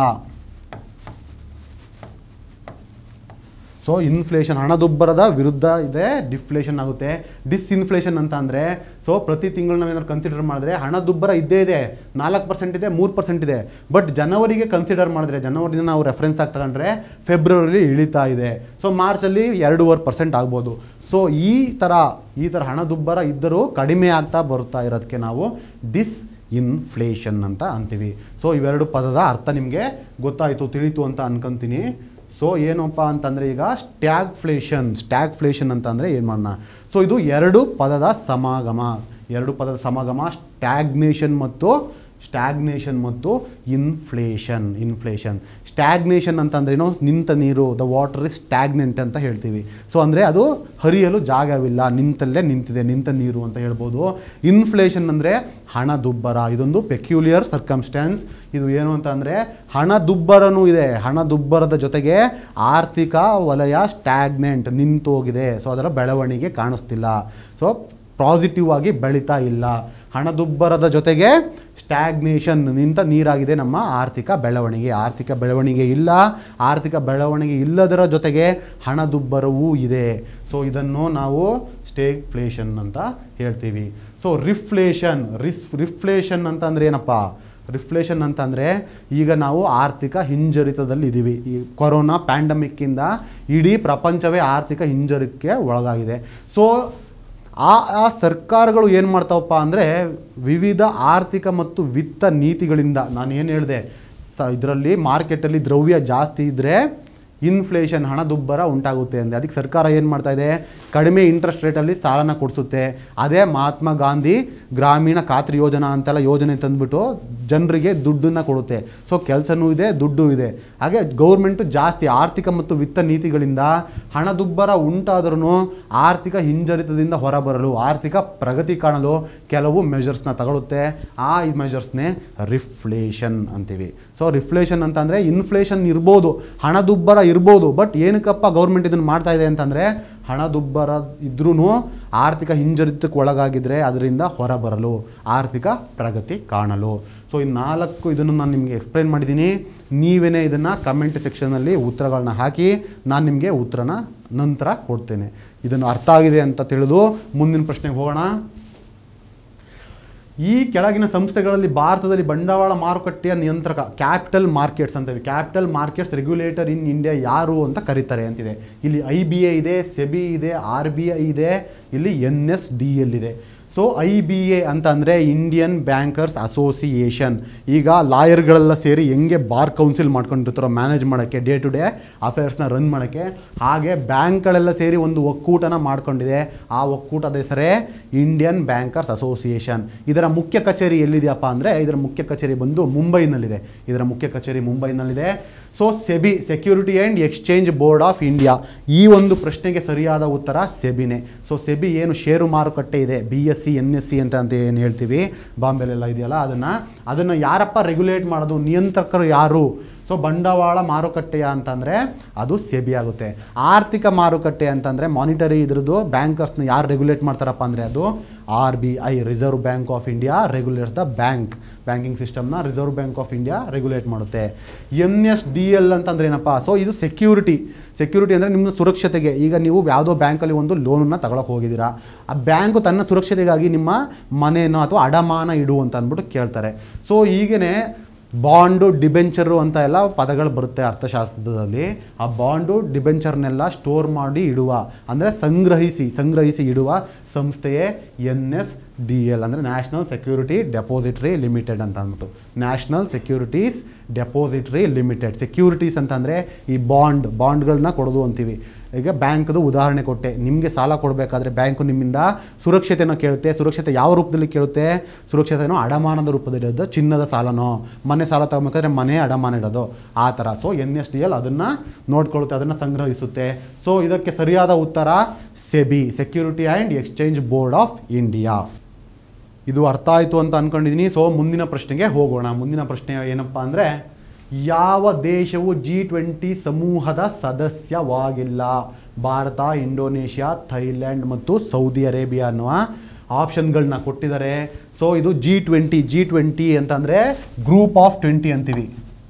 ಸೊ ಇನ್ಫ್ಲೇಷನ್ ಹಣದುಬ್ಬರದ ವಿರುದ್ಧ ಇದೆ, ಡಿಫ್ಲೇಷನ್ ಆಗುತ್ತೆ. ಡಿಸ್ಇನ್ಫ್ಲೇಷನ್ ಅಂತ ಅಂದರೆ ಸೊ ಪ್ರತಿ ತಿಂಗಳು ನಾವೇನಾದ್ರು ಕನ್ಸಿಡರ್ ಮಾಡಿದ್ರೆ ಹಣದುಬ್ಬರ ಇದ್ದೇ ಇದೆ, ನಾಲ್ಕು ಪರ್ಸೆಂಟ್ ಇದೆ, ಮೂರು ಪರ್ಸೆಂಟ್ ಇದೆ. ಬಟ್ ಜನವರಿಗೆ ಕನ್ಸಿಡರ್ ಮಾಡಿದ್ರೆ, ಜನವರಿನ ನಾವು ರೆಫರೆನ್ಸ್ ಆಗಿ ತಗೊಂಡ್ರೆ ಫೆಬ್ರವರಿಲಿ ಇಳಿತಾ ಇದೆ. ಸೊ ಮಾರ್ಚಲ್ಲಿ ಎರಡೂವರೆ ಪರ್ಸೆಂಟ್ ಆಗ್ಬೋದು. ಸೊ ಈ ಥರ ಈ ಥರ ಹಣದುಬ್ಬರ ಇದ್ದರೂ ಕಡಿಮೆ ಆಗ್ತಾ ಬರ್ತಾ ಇರೋದಕ್ಕೆ ನಾವು ಡಿಸ್ ಇನ್ಫ್ಲೇಷನ್ ಅಂತ ಅಂತೀವಿ. ಸೊ ಇವೆರಡು ಪದದ ಅರ್ಥ ನಿಮಗೆ ಗೊತ್ತಾಯಿತು, ತಿಳಿತು ಅಂತ ಅನ್ಕೊಂತೀನಿ. ಸೊ ಏನಪ್ಪ ಅಂತಂದರೆ ಈಗ ಸ್ಟ್ಯಾಗ್ಫ್ಲೇಷನ್ ಸ್ಟ್ಯಾಗ್ಫ್ಲೇಷನ್ ಅಂತ ಅಂದರೆ ಏನು ಮಾಡೋಣ? ಸೊ ಇದು ಎರಡು ಪದದ ಸಮಾಗಮ ಎರಡು ಪದದ ಸಮಾಗಮ ಸ್ಟ್ಯಾಗ್ನೇಷನ್ ಮತ್ತು ಸ್ಟ್ಯಾಗ್ನೇಷನ್ ಮತ್ತು ಇನ್ಫ್ಲೇಷನ್ ಇನ್ಫ್ಲೇಷನ್ ಸ್ಟ್ಯಾಗ್ನೇಷನ್ ಅಂತಂದ್ರೇನು? ನಿಂತ ನೀರು, ದ ವಾಟರ್ ಇಸ್ ಸ್ಟ್ಯಾಗ್ನೆಂಟ್ ಅಂತ ಹೇಳ್ತೀವಿ. ಸೊ ಅಂದರೆ ಅದು ಹರಿಯಲು ಜಾಗವಿಲ್ಲ, ನಿಂತಲ್ಲೇ ನಿಂತಿದೆ, ನಿಂತ ನೀರು ಅಂತ ಹೇಳ್ಬೋದು. ಇನ್ಫ್ಲೇಷನ್ ಅಂದರೆ ಹಣದುಬ್ಬರ. ಇದೊಂದು ಪೆಕ್ಯುಲಿಯರ್ ಸರ್ಕಮ್ಸ್ಟ್ಯಾನ್ಸ್. ಇದು ಏನು ಅಂತ ಅಂದರೆ ಹಣದುಬ್ಬರನೂ ಇದೆ, ಹಣದುಬ್ಬರದ ಜೊತೆಗೆ ಆರ್ಥಿಕ ವಲಯ ಸ್ಟ್ಯಾಗ್ನೆಂಟ್, ನಿಂತೋಗಿದೆ. ಸೊ ಅದರ ಬೆಳವಣಿಗೆ ಕಾಣಿಸ್ತಿಲ್ಲ. ಸೊ ಪಾಸಿಟಿವ್ ಆಗಿ ಬೆಳೀತಾ ಇಲ್ಲ. ಹಣದುಬ್ಬರದ ಜೊತೆಗೆ ಸ್ಟ್ಯಾಗ್ನೇಷನ್, ನಿಂತ ನೀರಾಗಿದೆ ನಮ್ಮ ಆರ್ಥಿಕ ಬೆಳವಣಿಗೆ. ಆರ್ಥಿಕ ಬೆಳವಣಿಗೆ ಇಲ್ಲ, ಆರ್ಥಿಕ ಬೆಳವಣಿಗೆ ಇಲ್ಲದರ ಜೊತೆಗೆ ಹಣದುಬ್ಬರವೂ ಇದೆ. ಸೊ ಇದನ್ನು ನಾವು ಸ್ಟ್ಯಾಗ್ಫ್ಲೇಷನ್ ಅಂತ ಹೇಳ್ತೀವಿ. ಸೊ ರಿಫ್ಲೇಷನ್ ರಿಸ್ ರಿಫ್ಲೇಷನ್ ಅಂತ ಅಂದರೆ ಏನಪ್ಪ? ರಿಫ್ಲೇಷನ್ ಅಂತಂದರೆ ಈಗ ನಾವು ಆರ್ಥಿಕ ಹಿಂಜರಿತದಲ್ಲಿ ಇದ್ದೀವಿ. ಈ ಕೊರೋನಾ ಪ್ಯಾಂಡಮಿಕ್ಕಿಂದ ಇಡೀ ಪ್ರಪಂಚವೇ ಆರ್ಥಿಕ ಹಿಂಜರಿಕೆ ಒಳಗಾಗಿದೆ. ಸೊ ಆ ಆ ಸರ್ಕಾರಗಳು ಏನು ಮಾಡ್ತಾವಪ್ಪ ಅಂದರೆ ವಿವಿಧ ಆರ್ಥಿಕ ಮತ್ತು ವಿತ್ತ ನೀತಿಗಳಿಂದ, ನಾನು ಏನು ಹೇಳಿದೆ, ಸ ಇದರಲ್ಲಿ ಮಾರ್ಕೆಟಲ್ಲಿ ದ್ರವ್ಯ ಜಾಸ್ತಿ ಇದ್ದರೆ ಇನ್ಫ್ಲೇಷನ್ ಹಣದುಬ್ಬರ ಉಂಟಾಗುತ್ತೆ ಅಂದೆ. ಅದಕ್ಕೆ ಸರ್ಕಾರ ಏನು ಮಾಡ್ತಾ ಇದೆ, ಕಡಿಮೆ ಇಂಟ್ರೆಸ್ಟ್ ರೇಟಲ್ಲಿ ಸಾಲನ ಕೊಡಿಸುತ್ತೆ. ಅದೇ ಮಹಾತ್ಮ ಗಾಂಧಿ ಗ್ರಾಮೀಣ ಖಾತ್ರಿ ಯೋಜನಾ ಅಂತೆಲ್ಲ ಯೋಜನೆ ತಂದುಬಿಟ್ಟು ಜನರಿಗೆ ದುಡ್ಡನ್ನು ಕೊಡುತ್ತೆ. ಸೊ ಕೆಲಸನೂ ಇದೆ, ದುಡ್ಡು ಇದೆ. ಹಾಗೆ ಗೌರ್ಮೆಂಟು ಜಾಸ್ತಿ ಆರ್ಥಿಕ ಮತ್ತು ವಿತ್ತ ನೀತಿಗಳಿಂದ ಹಣದುಬ್ಬರ ಉಂಟಾದ್ರೂ ಆರ್ಥಿಕ ಹಿಂಜರಿತದಿಂದ ಹೊರಬರಲು, ಆರ್ಥಿಕ ಪ್ರಗತಿ ಕಾಣಲು ಕೆಲವು ಮೆಜರ್ಸ್ನ ತಗೊಳುತ್ತೆ. ಆ ಮೆಜರ್ಸ್ನೇ ರಿಫ್ಲೇಷನ್ ಅಂತೀವಿ. ಸೊ ರಿಫ್ಲೇಷನ್ ಅಂತಂದರೆ ಇನ್ಫ್ಲೇಷನ್ ಇರ್ಬೋದು, ಹಣದುಬ್ಬರ ಇರ್ಬೋದು, ಬಟ್ ಏನಕ್ಕಪ್ಪ ಗೌರ್ಮೆಂಟ್ ಇದನ್ನು ಮಾಡ್ತಾ ಇದೆ ಅಂತಂದರೆ ಹಣದುಬ್ಬರ ಇದ್ರೂ ಆರ್ಥಿಕ ಹಿಂಜರಿತಕ್ಕೆ ಒಳಗಾಗಿದ್ದರೆ ಅದರಿಂದ ಹೊರಬರಲು, ಆರ್ಥಿಕ ಪ್ರಗತಿ ಕಾಣಲು. ಸೊ ಈ ನಾಲ್ಕು ಇದನ್ನು ನಾನು ನಿಮಗೆ ಎಕ್ಸ್ಪ್ಲೈನ್ ಮಾಡಿದ್ದೀನಿ. ನೀವೇ ಇದನ್ನು ಕಮೆಂಟ್ ಸೆಕ್ಷನಲ್ಲಿ ಉತ್ತರಗಳನ್ನ ಹಾಕಿ, ನಾನು ನಿಮಗೆ ಉತ್ತರನ ನಂತರ ಕೊಡ್ತೇನೆ. ಇದನ್ನು ಅರ್ಥ ಆಗಿದೆ ಅಂತ ತಿಳಿದು ಮುಂದಿನ ಪ್ರಶ್ನೆಗೆ ಹೋಗೋಣ. ಈ ಕೆಳಗಿನ ಸಂಸ್ಥೆಗಳಲ್ಲಿ ಭಾರತದಲ್ಲಿ ಬಂಡವಾಳ ಮಾರುಕಟ್ಟೆಯ ನಿಯಂತ್ರಕ, ಕ್ಯಾಪಿಟಲ್ ಮಾರ್ಕೆಟ್ಸ್ ಅಂತೀವಿ, capital markets regulator in India ಯಾರು ಅಂತ ಕರೀತಾರೆ ಅಂತಿದೆ. ಇಲ್ಲಿ ಐ ಬಿ ಎ ಇದೆ, ಸೆಬಿ ಇದೆ, ಆರ್ ಬಿ ಐ ಇದೆ, ಇಲ್ಲಿ ಎನ್ ಎಸ್ ಡಿ ಎಲ್ ಇದೆ. ಸೊ ಐ ಬಿ ಎ ಅಂತ ಅಂದರೆ ಇಂಡಿಯನ್ ಬ್ಯಾಂಕರ್ಸ್ ಅಸೋಸಿಯೇಷನ್. ಈಗ ಲಾಯರ್ಗಳೆಲ್ಲ ಸೇರಿ ಹೆಂಗೆ ಬಾರ್ ಕೌನ್ಸಿಲ್ ಮಾಡ್ಕೊಂಡಿರ್ತಾರೋ ಮ್ಯಾನೇಜ್ ಮಾಡೋಕ್ಕೆ, ಡೇ ಟು ಡೇ ಅಫೇರ್ಸ್ನ ರನ್ ಮಾಡೋಕ್ಕೆ, ಹಾಗೆ ಬ್ಯಾಂಕ್ಗಳೆಲ್ಲ ಸೇರಿ ಒಂದು ಒಕ್ಕೂಟನ ಮಾಡ್ಕೊಂಡಿದೆ. ಆ ಒಕ್ಕೂಟದ ಹೆಸರೇ ಇಂಡಿಯನ್ ಬ್ಯಾಂಕರ್ಸ್ ಅಸೋಸಿಯೇಷನ್. ಇದರ ಮುಖ್ಯ ಕಚೇರಿ ಎಲ್ಲಿದೆಯಪ್ಪ ಅಂದರೆ, ಇದರ ಮುಖ್ಯ ಕಚೇರಿ ಬಂದು ಮುಂಬೈನಲ್ಲಿದೆ. ಇದರ ಮುಖ್ಯ ಕಚೇರಿ ಮುಂಬೈನಲ್ಲಿದೆ. So SEBI, security and exchange board of India. ಈ ಒಂದು ಪ್ರಶ್ನೆಗೆ ಸರಿಯಾದ ಉತ್ತರ ಸೆಬಿನೇ. ಸೊ ಸೆಬಿ ಏನು ಷೇರು ಮಾರುಕಟ್ಟೆ ಇದೆ, B S C N S C ಅಂತ ಅಂತ ಏನು ಹೇಳ್ತೀವಿ, ಬಾಂಬೆಲೆಲ್ಲ ಇದೆಯಲ್ಲ, ಅದನ್ನು ಅದನ್ನು ಯಾರಪ್ಪ ರೆಗ್ಯುಲೇಟ್ ಮಾಡೋದು, ನಿಯಂತ್ರಕರು ಯಾರು? ಸೊ ಬಂಡವಾಳ ಮಾರುಕಟ್ಟೆಯ ಅಂತಂದರೆ ಅದು ಸೆಬಿ ಆಗುತ್ತೆ. ಆರ್ಥಿಕ ಮಾರುಕಟ್ಟೆ ಅಂತಂದರೆ ಮಾನಿಟರಿ ಇದ್ರದ್ದು ಬ್ಯಾಂಕರ್ಸ್ನ ಯಾರು ರೆಗ್ಯುಲೇಟ್ ಮಾಡ್ತಾರಪ್ಪ ಅಂದರೆ ಅದು R B I, reserve bank of India regulates the bank. Banking ಸಿಸ್ಟಮ್ನ reserve bank of India regulate ಮಾಡುತ್ತೆ. ಎನ್ ಎಸ್ ಡಿ ಎಲ್ ಅಂತಂದ್ರೆ ಏನಪ್ಪ? ಸೊ ಇದು ಸೆಕ್ಯೂರಿಟಿ. ಸೆಕ್ಯೂರಿಟಿ ಅಂದರೆ ನಿಮ್ಮ ಸುರಕ್ಷತೆಗೆ. ಈಗ ನೀವು ಯಾವುದೋ ಬ್ಯಾಂಕಲ್ಲಿ ಒಂದು ಲೋನನ್ನು ತಗೊಳಕ್ಕೆ ಹೋಗಿದ್ದೀರಾ, ಆ ಬ್ಯಾಂಕು ತನ್ನ ಸುರಕ್ಷತೆಗಾಗಿ ನಿಮ್ಮ ಮನೆಯೋ ಅಥವಾ ಅಡಮಾನ ಇಡು ಅಂತ ಅಂದ್ಬಿಟ್ಟು ಕೇಳ್ತಾರೆ. ಸೊ ಹೀಗೇ ಬಾಂಡು, ಡಿಬೆಂಚರು ಅಂತ ಎಲ್ಲ ಪದಗಳು ಬರುತ್ತೆ ಅರ್ಥಶಾಸ್ತ್ರದಲ್ಲಿ. ಆ ಬಾಂಡು ಡಿಬೆಂಚರ್ನೆಲ್ಲ ಸ್ಟೋರ್ ಮಾಡಿ ಇಡುವ, ಅಂದರೆ ಸಂಗ್ರಹಿಸಿ ಸಂಗ್ರಹಿಸಿ ಇಡುವ ಸಂಸ್ಥೆಯೇ ಎನ್ ಎಸ್ ಡಿ ಎಲ್, ಅಂದರೆ ನ್ಯಾಷನಲ್ ಸೆಕ್ಯೂರಿಟಿ ಡೆಪಾಸಿಟರಿ ಲಿಮಿಟೆಡ್ ಅಂತ ಅಂದ್ಬಿಟ್ಟು. National securities depository limited. Securities ಅಂತಂದರೆ ಈ ಬಾಂಡ್ ಬಾಂಡ್ಗಳನ್ನ ಕೊಡೋದು ಅಂತೀವಿ. ಈಗ ಬ್ಯಾಂಕ್ದು ಉದಾಹರಣೆ ಕೊಟ್ಟೆ. ನಿಮಗೆ ಸಾಲ ಕೊಡಬೇಕಾದ್ರೆ ಬ್ಯಾಂಕು ನಿಮ್ಮಿಂದ ಸುರಕ್ಷತೆನೋ ಕೇಳುತ್ತೆ. ಸುರಕ್ಷತೆ ಯಾವ ರೂಪದಲ್ಲಿ ಕೇಳುತ್ತೆ? ಸುರಕ್ಷತೆನೋ ಅಡಮಾನದ ರೂಪದಲ್ಲಿ ಇರೋದು, ಚಿನ್ನದ ಸಾಲನೋ, ಮನೆ ಸಾಲ ತಗೋಬೇಕಾದ್ರೆ ಮನೆ ಅಡಮಾನ ಇಡೋದು, ಆ ಥರ. So N S D L ಅದನ್ನು ನೋಡ್ಕೊಳ್ಳುತ್ತೆ, ಅದನ್ನು ಸಂಗ್ರಹಿಸುತ್ತೆ. ಸೊ ಇದಕ್ಕೆ ಸರಿಯಾದ ಉತ್ತರ SEBI, security and exchange board of India. ಇದು ಅರ್ಥ ಆಯಿತು ಅಂತ ಅಂದ್ಕೊಂಡಿದ್ದೀನಿ. ಸೊ ಮುಂದಿನ ಪ್ರಶ್ನೆಗೆ ಹೋಗೋಣ. ಮುಂದಿನ ಪ್ರಶ್ನೆ ಏನಪ್ಪ ಅಂದರೆ, ಯಾವ ದೇಶವು ಜಿ ಟ್ವೆಂಟಿ ಸಮೂಹದ ಸದಸ್ಯವಾಗಿಲ್ಲ? ಭಾರತ, ಇಂಡೋನೇಷ್ಯಾ, ಥೈಲ್ಯಾಂಡ್ ಮತ್ತು ಸೌದಿ ಅರೇಬಿಯಾ ಅನ್ನುವ ಆಪ್ಷನ್ಗಳನ್ನ ಕೊಟ್ಟಿದ್ದಾರೆ. ಸೊ ಇದು ಜಿ ಟ್ವೆಂಟಿ ಜಿ ಟ್ವೆಂಟಿ ಅಂತಂದರೆ ಗ್ರೂಪ್ ಆಫ್ ಟ್ವೆಂಟಿ ಅಂತೀವಿ.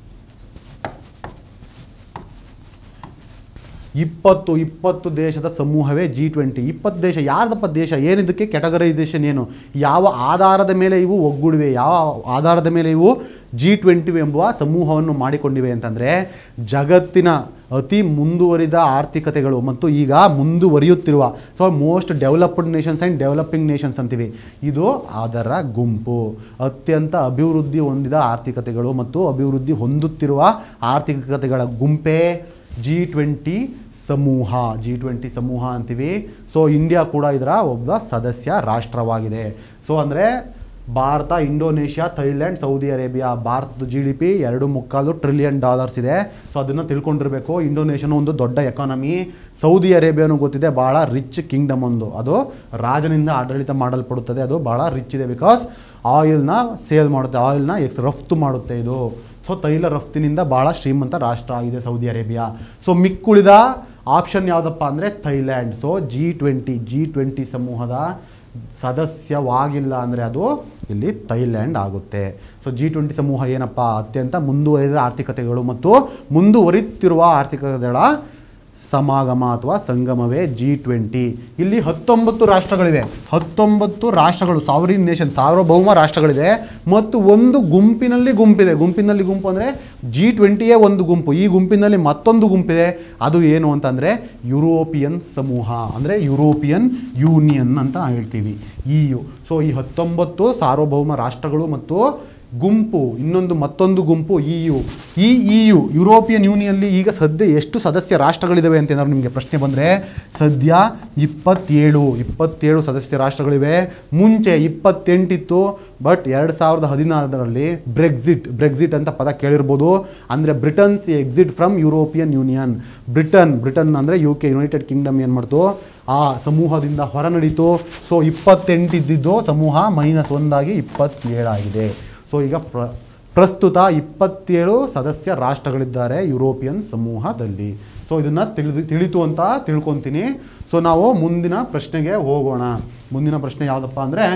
ಇಪ್ಪತ್ತು ಇಪ್ಪತ್ತು ದೇಶದ ಸಮೂಹವೇ ಜಿ ಟ್ವೆಂಟಿ. ಇಪ್ಪತ್ತು ದೇಶ ಯಾರ್ದಪ್ಪ ದೇಶ? ಏನಿದಕ್ಕೆ ಕ್ಯಾಟಗರೈಸೇಷನ್ ಏನು? ಯಾವ ಆಧಾರದ ಮೇಲೆ ಇವು ಒಗ್ಗೂಡಿವೆ? ಯಾವ ಆಧಾರದ ಮೇಲೆ ಇವು ಜಿ ಟ್ವೆಂಟಿ ಎಂಬುವ ಸಮೂಹವನ್ನು ಮಾಡಿಕೊಂಡಿವೆ ಅಂತಂದರೆ, ಜಗತ್ತಿನ ಅತಿ ಮುಂದುವರಿದ ಆರ್ಥಿಕತೆಗಳು ಮತ್ತು ಈಗ ಮುಂದುವರಿಯುತ್ತಿರುವ, so most developed nations and developing nations ಅಂತೀವಿ. ಇದು ಅದರ ಗುಂಪು. ಅತ್ಯಂತ ಅಭಿವೃದ್ಧಿ ಹೊಂದಿದ ಆರ್ಥಿಕತೆಗಳು ಮತ್ತು ಅಭಿವೃದ್ಧಿ ಹೊಂದುತ್ತಿರುವ ಆರ್ಥಿಕತೆಗಳ ಗುಂಪೇ ಜಿ ಟ್ವೆಂಟಿ ಸಮೂಹ. ಜಿ ಟ್ವೆಂಟಿ ಸಮೂಹ ಅಂತೀವಿ. ಸೊ ಇಂಡಿಯಾ ಕೂಡ ಇದರ ಒಬ್ಬ ಸದಸ್ಯ ರಾಷ್ಟ್ರವಾಗಿದೆ. ಸೊ ಅಂದರೆ Bharat, Indonesia, Thailand, Saudi Arabia. ಭಾರತದ ಜಿ ಡಿ ಪಿ ಎರಡು ಮುಕ್ಕಾಲು ಟ್ರಿಲಿಯನ್ ಡಾಲರ್ಸ್ ಇದೆ. ಸೊ ಅದನ್ನು ತಿಳ್ಕೊಂಡಿರಬೇಕು. ಇಂಡೋನೇಷ್ಯಾನು ಒಂದು ದೊಡ್ಡ ಎಕಾನಮಿ. ಸೌದಿ ಅರೇಬಿಯಾನು ಗೊತ್ತಿದೆ, ಭಾಳ ರಿಚ್ ಕಿಂಗ್ಡಮ್ ಒಂದು. ಅದು ರಾಜನಿಂದ ಆಡಳಿತ ಮಾಡಲ್ಪಡುತ್ತದೆ. ಅದು ಭಾಳ ರಿಚ್ ಇದೆ, ಬಿಕಾಸ್ ಆಯಿಲ್ನ ಸೇಲ್ ಮಾಡುತ್ತೆ, ಆಯಿಲ್ನ ಎಕ್ಸ್ ರಫ್ತು ಮಾಡುತ್ತೆ ಇದು. ಸೊ ತೈಲ ರಫ್ತಿನಿಂದ ಭಾಳ ಶ್ರೀಮಂತ ರಾಷ್ಟ್ರ ಆಗಿದೆ ಸೌದಿ ಅರೇಬಿಯಾ. ಸೊ ಮಿಕ್ಕುಳಿದ ಆಪ್ಷನ್ ಯಾವುದಪ್ಪ ಅಂದರೆ Thailand. So G twenty G twenty ಸಮೂಹದ ಸದಸ್ಯವಾಗಿಲ್ಲ ಅಂದರೆ ಅದು ಇಲ್ಲಿ ಥೈಲ್ಯಾಂಡ್ ಆಗುತ್ತೆ. ಸೊ ಜಿ ಟ್ವೆಂಟಿ ಸಮೂಹ ಏನಪ್ಪ? ಅತ್ಯಂತ ಮುಂದುವರಿದ ಆರ್ಥಿಕತೆಗಳು ಮತ್ತು ಮುಂದುವರಿಯುತ್ತಿರುವ ಆರ್ಥಿಕತೆಗಳ ಸಮಾಗಮ ಅಥವಾ ಸಂಗಮವೇ ಜಿ ಟ್ವೆಂಟಿ. ಇಲ್ಲಿ ಹತ್ತೊಂಬತ್ತು ರಾಷ್ಟ್ರಗಳಿವೆ. ಹತ್ತೊಂಬತ್ತು ರಾಷ್ಟ್ರಗಳು, ಸಾವರಿನ್ ನೇಷನ್, ಸಾರ್ವಭೌಮ ರಾಷ್ಟ್ರಗಳಿದೆ. ಮತ್ತು ಒಂದು ಗುಂಪಿನಲ್ಲಿ ಗುಂಪಿದೆ. ಗುಂಪಿನಲ್ಲಿ ಗುಂಪು ಅಂದರೆ ಜಿ ಟ್ವೆಂಟಿಯೇ ಒಂದು ಗುಂಪು. ಈ ಗುಂಪಿನಲ್ಲಿ ಮತ್ತೊಂದು ಗುಂಪಿದೆ. ಅದು ಏನು ಅಂತಂದರೆ ಯುರೋಪಿಯನ್ ಸಮೂಹ, ಅಂದರೆ ಯುರೋಪಿಯನ್ ಯೂನಿಯನ್ ಅಂತ ಹೇಳ್ತೀವಿ, ಇ ಯು. ಸೊ ಈ ಹತ್ತೊಂಬತ್ತು ಸಾರ್ವಭೌಮ ರಾಷ್ಟ್ರಗಳು ಮತ್ತು ಗುಂಪು, ಇನ್ನೊಂದು ಮತ್ತೊಂದು ಗುಂಪು ಇ ಯು. ಈ ಇ ಯು ಯುರೋಪಿಯನ್ ಯೂನಿಯಲ್ಲಿ ಈಗ ಸದ್ಯ ಎಷ್ಟು ಸದಸ್ಯ ರಾಷ್ಟ್ರಗಳಿದ್ದಾವೆ ಅಂತ ಏನಾದ್ರು ನಿಮಗೆ ಪ್ರಶ್ನೆ ಬಂದರೆ, ಸದ್ಯ ಇಪ್ಪತ್ತೇಳು ಇಪ್ಪತ್ತೇಳು ಸದಸ್ಯ ರಾಷ್ಟ್ರಗಳಿವೆ. ಮುಂಚೆ ಇಪ್ಪತ್ತೆಂಟಿತ್ತು. ಬಟ್ ಎರಡು ಸಾವಿರದ ಹದಿನಾರರಲ್ಲಿ ಬ್ರೆಕ್ಸಿಟ್ ಬ್ರೆಕ್ಸಿಟ್ ಅಂತ ಪದ ಕೇಳಿರ್ಬೋದು. ಅಂದರೆ Britain's exit from European union. Britain Britain ಅಂದರೆ ಯು ಕೆ, ಯುನೈಟೆಡ್ ಕಿಂಗ್ಡಮ್ ಏನು ಮಾಡ್ತು, ಆ ಸಮೂಹದಿಂದ ಹೊರ ನಡೀತು. ಸೊ ಇಪ್ಪತ್ತೆಂಟಿದ್ದು ಸಮೂಹ ಮೈನಸ್ ಒಂದಾಗಿ ಇಪ್ಪತ್ತೇಳಾಗಿದೆ. ಸೊ ಈಗ ಪ್ರ ಪ್ರಸ್ತುತ ಇಪ್ಪತ್ತೇಳು ಸದಸ್ಯ ರಾಷ್ಟ್ರಗಳಿದ್ದಾರೆ ಯುರೋಪಿಯನ್ ಸಮೂಹದಲ್ಲಿ. ಸೊ ಇದನ್ನು ತಿಳಿದು ತಿಳಿತು ಅಂತ ತಿಳ್ಕೊತೀನಿ. ಸೊ ನಾವು ಮುಂದಿನ ಪ್ರಶ್ನೆಗೆ ಹೋಗೋಣ. ಮುಂದಿನ ಪ್ರಶ್ನೆ ಯಾವುದಪ್ಪ ಅಂದರೆ,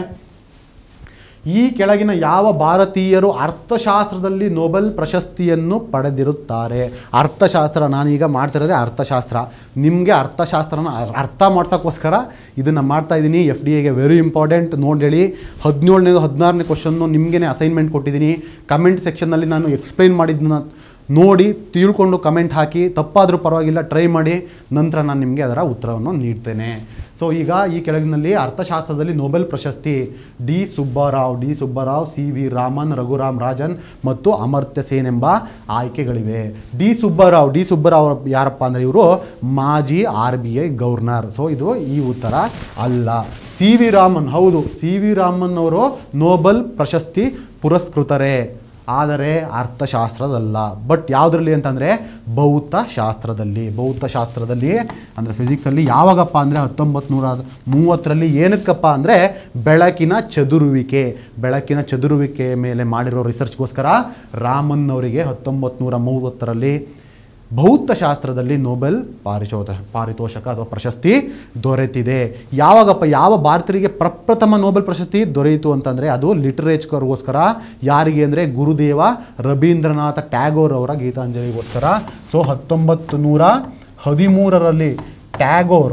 ಈ ಕೆಳಗಿನ ಯಾವ ಭಾರತೀಯರು ಅರ್ಥಶಾಸ್ತ್ರದಲ್ಲಿ ನೊಬೆಲ್ ಪ್ರಶಸ್ತಿಯನ್ನು ಪಡೆದಿರುತ್ತಾರೆ? ಅರ್ಥಶಾಸ್ತ್ರ, ನಾನೀಗ ಮಾಡ್ತಿರೋದೇ ಅರ್ಥಶಾಸ್ತ್ರ. ನಿಮಗೆ ಅರ್ಥಶಾಸ್ತ್ರನ ಅರ್ಥ ಮಾಡ್ಸೋಕ್ಕೋಸ್ಕರ ಇದನ್ನು ಮಾಡ್ತಾಯಿದ್ದೀನಿ. ಎಫ್ ಡಿ ಎಗೆ ವೆರಿ ಇಂಪಾರ್ಟೆಂಟ್. ನೋಡಿ ಹೇಳಿ, ಹದಿನೇಳನೇದು ಹದಿನಾರನೇ ಕ್ವಶನ್ನು ನಿಮಗೇ ಅಸೈನ್ಮೆಂಟ್ ಕೊಟ್ಟಿದ್ದೀನಿ. ಕಮೆಂಟ್ ಸೆಕ್ಷನ್ನಲ್ಲಿ ನಾನು ಎಕ್ಸ್ಪ್ಲೈನ್ ಮಾಡಿದ್ದನ್ನ ನೋಡಿ ತಿಳ್ಕೊಂಡು ಕಮೆಂಟ್ ಹಾಕಿ. ತಪ್ಪಾದರೂ ಪರವಾಗಿಲ್ಲ, ಟ್ರೈ ಮಾಡಿ. ನಂತರ ನಾನು ನಿಮಗೆ ಅದರ ಉತ್ತರವನ್ನು ನೀಡ್ತೇನೆ. ಸೊ ಈಗ ಈ ಕೆಳಗಿನಲ್ಲಿ ಅರ್ಥಶಾಸ್ತ್ರದಲ್ಲಿ ನೊಬೆಲ್ ಪ್ರಶಸ್ತಿ D Subbarao D Subbarao C V Raman, Raghuram Rajan ಮತ್ತು ಅಮರ್ತ್ಯ ಸೇನ್ ಎಂಬ ಆಯ್ಕೆಗಳಿವೆ. ಡಿ ಸುಬ್ಬರಾವ್ ಡಿ ಸುಬ್ಬರಾವ್ ಯಾರಪ್ಪ ಅಂದರೆ ಇವರು ಮಾಜಿ R B I governor. So ಇದು ಈ ಉತ್ತರ ಅಲ್ಲ. ಸಿ ವಿ ರಾಮನ್, ಹೌದು, ಸಿ ವಿ ರಾಮನ್ ಅವರು ನೊಬೆಲ್ ಪ್ರಶಸ್ತಿ ಪುರಸ್ಕೃತರೇ, ಆದರೆ ಅರ್ಥಶಾಸ್ತ್ರದಲ್ಲ. ಬಟ್ ಯಾವುದರಲ್ಲಿ ಅಂತಂದರೆ ಭೌತಶಾಸ್ತ್ರದಲ್ಲಿ. ಭೌತಶಾಸ್ತ್ರದಲ್ಲಿ ಅಂದರೆ ಫಿಸಿಕ್ಸಲ್ಲಿ ಯಾವಾಗಪ್ಪ ಅಂದರೆ ಹತ್ತೊಂಬತ್ತು ನೂರ ಮೂವತ್ತರಲ್ಲಿ. ಏನಕ್ಕಪ್ಪ ಅಂದರೆ ಬೆಳಕಿನ ಚದುರುವಿಕೆ ಬೆಳಕಿನ ಚದುರುವಿಕೆ ಮೇಲೆ ಮಾಡಿರೋ ರಿಸರ್ಚ್ಗೋಸ್ಕರ ರಾಮನ್ ಅವರಿಗೆ ಹತ್ತೊಂಬತ್ತು ನೂರ ಮೂವತ್ತರಲ್ಲಿ ಭೌತಶಾಸ್ತ್ರದಲ್ಲಿ ನೊಬೆಲ್ ಪಾರಿತೋಷ ಪಾರಿತೋಷಕ ಅಥವಾ ಪ್ರಶಸ್ತಿ ದೊರೆತಿದೆ. ಯಾವಾಗಪ್ಪ ಯಾವ ಭಾರತೀಯರಿಗೆ ಪ್ರಪ್ರಥಮ ನೊಬೆಲ್ ಪ್ರಶಸ್ತಿ ದೊರೆಯಿತು ಅಂತಂದರೆ ಅದು ಲಿಟರೇಚರ್ಗೋಸ್ಕರ. ಯಾರಿಗೆ ಅಂದರೆ ಗುರುದೇವ ರವೀಂದ್ರನಾಥ ಟ್ಯಾಗೋರ್ ಅವರ ಗೀತಾಂಜಲಿಗೋಸ್ಕರ. ಸೊ ಹತ್ತೊಂಬತ್ತು ನೂರ ಹದಿಮೂರರಲ್ಲಿ ಟ್ಯಾಗೋರ್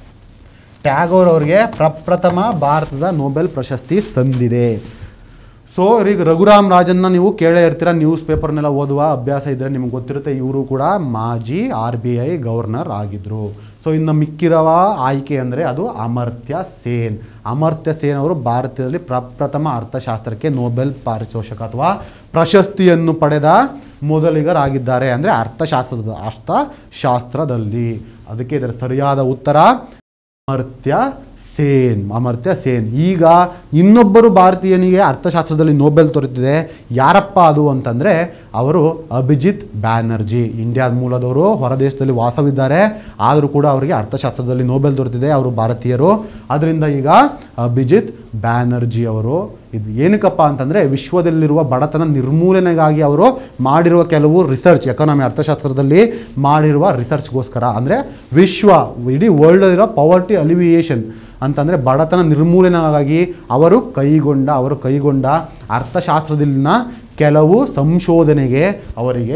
ಟ್ಯಾಗೋರ್ ಅವರಿಗೆ ಪ್ರಪ್ರಥಮ ಭಾರತದ ನೊಬೆಲ್ ಪ್ರಶಸ್ತಿ ಸಂದಿದೆ. ಸೊ ಈಗ ರಘುರಾಮ್ ರಾಜನ್ನ ನೀವು ಕೇಳೇ ಇರ್ತೀರ, ನ್ಯೂಸ್ ಪೇಪರ್ನೆಲ್ಲ ಓದುವ ಅಭ್ಯಾಸ ಇದ್ದರೆ ನಿಮ್ಗೆ ಗೊತ್ತಿರುತ್ತೆ. ಇವರು ಕೂಡ ಮಾಜಿ ಆರ್ ಬಿ ಐ ಗವರ್ನರ್ ಆಗಿದ್ದರು. ಸೊ ಇನ್ನು ಮಿಕ್ಕಿರುವ ಆಯ್ಕೆ ಅಂದರೆ ಅದು ಅಮರ್ತ್ಯ ಸೇನ್. ಅಮರ್ತ್ಯ ಸೇನ್ ಅವರು ಭಾರತದಲ್ಲಿ ಪ್ರಪ್ರಥಮ ಅರ್ಥಶಾಸ್ತ್ರಕ್ಕೆ ನೊಬೆಲ್ ಪಾರಿತೋಷಕ ಅಥವಾ ಪ್ರಶಸ್ತಿಯನ್ನು ಪಡೆದ ಮೊದಲಿಗರಾಗಿದ್ದಾರೆ. ಅಂದರೆ ಅರ್ಥಶಾಸ್ತ್ರದ ಅರ್ಥಶಾಸ್ತ್ರದಲ್ಲಿ. ಅದಕ್ಕೆ ಇದರ ಸರಿಯಾದ ಉತ್ತರ ಅಮರ್ತ್ಯ ಸೇನ್ ಅಮರ್ತ್ಯ ಸೇನ್. ಈಗ ಇನ್ನೊಬ್ಬರು ಭಾರತೀಯನಿಗೆ ಅರ್ಥಶಾಸ್ತ್ರದಲ್ಲಿ ನೊಬೆಲ್ ದೊರೆತಿದೆ. ಯಾರಪ್ಪ ಅದು ಅಂತಂದರೆ ಅವರು ಅಭಿಜಿತ್ ಬ್ಯಾನರ್ಜಿ. ಇಂಡಿಯಾದ ಮೂಲದವರು, ಹೊರದೇಶದಲ್ಲಿ ವಾಸವಿದ್ದಾರೆ, ಆದರೂ ಕೂಡ ಅವರಿಗೆ ಅರ್ಥಶಾಸ್ತ್ರದಲ್ಲಿ ನೊಬೆಲ್ ದೊರೆತಿದೆ. ಅವರು ಭಾರತೀಯರು. ಅದರಿಂದ ಈಗ ಅಭಿಜಿತ್ ಬ್ಯಾನರ್ಜಿ ಅವರು ಇದು ಏನಕ್ಕಪ್ಪ ಅಂತಂದರೆ ವಿಶ್ವದಲ್ಲಿರುವ ಬಡತನ ನಿರ್ಮೂಲನೆಗಾಗಿ ಅವರು ಮಾಡಿರುವ ಕೆಲವು ರಿಸರ್ಚ್, ಎಕಾನಮಿ ಅರ್ಥಶಾಸ್ತ್ರದಲ್ಲಿ ಮಾಡಿರುವ ರಿಸರ್ಚ್ಗೋಸ್ಕರ. ಅಂದರೆ ವಿಶ್ವ ಇಡೀ ವರ್ಲ್ಡಲ್ಲಿರೋ ಪವರ್ಟಿ ಅಲಿವಿಯೇಷನ್ ಅಂತಂದರೆ ಬಡತನ ನಿರ್ಮೂಲನೆಗಾಗಿ ಅವರು ಕೈಗೊಂಡ ಅವರು ಕೈಗೊಂಡ ಅರ್ಥಶಾಸ್ತ್ರದಲ್ಲಿನ ಕೆಲವು ಸಂಶೋಧನೆಗೆ ಅವರಿಗೆ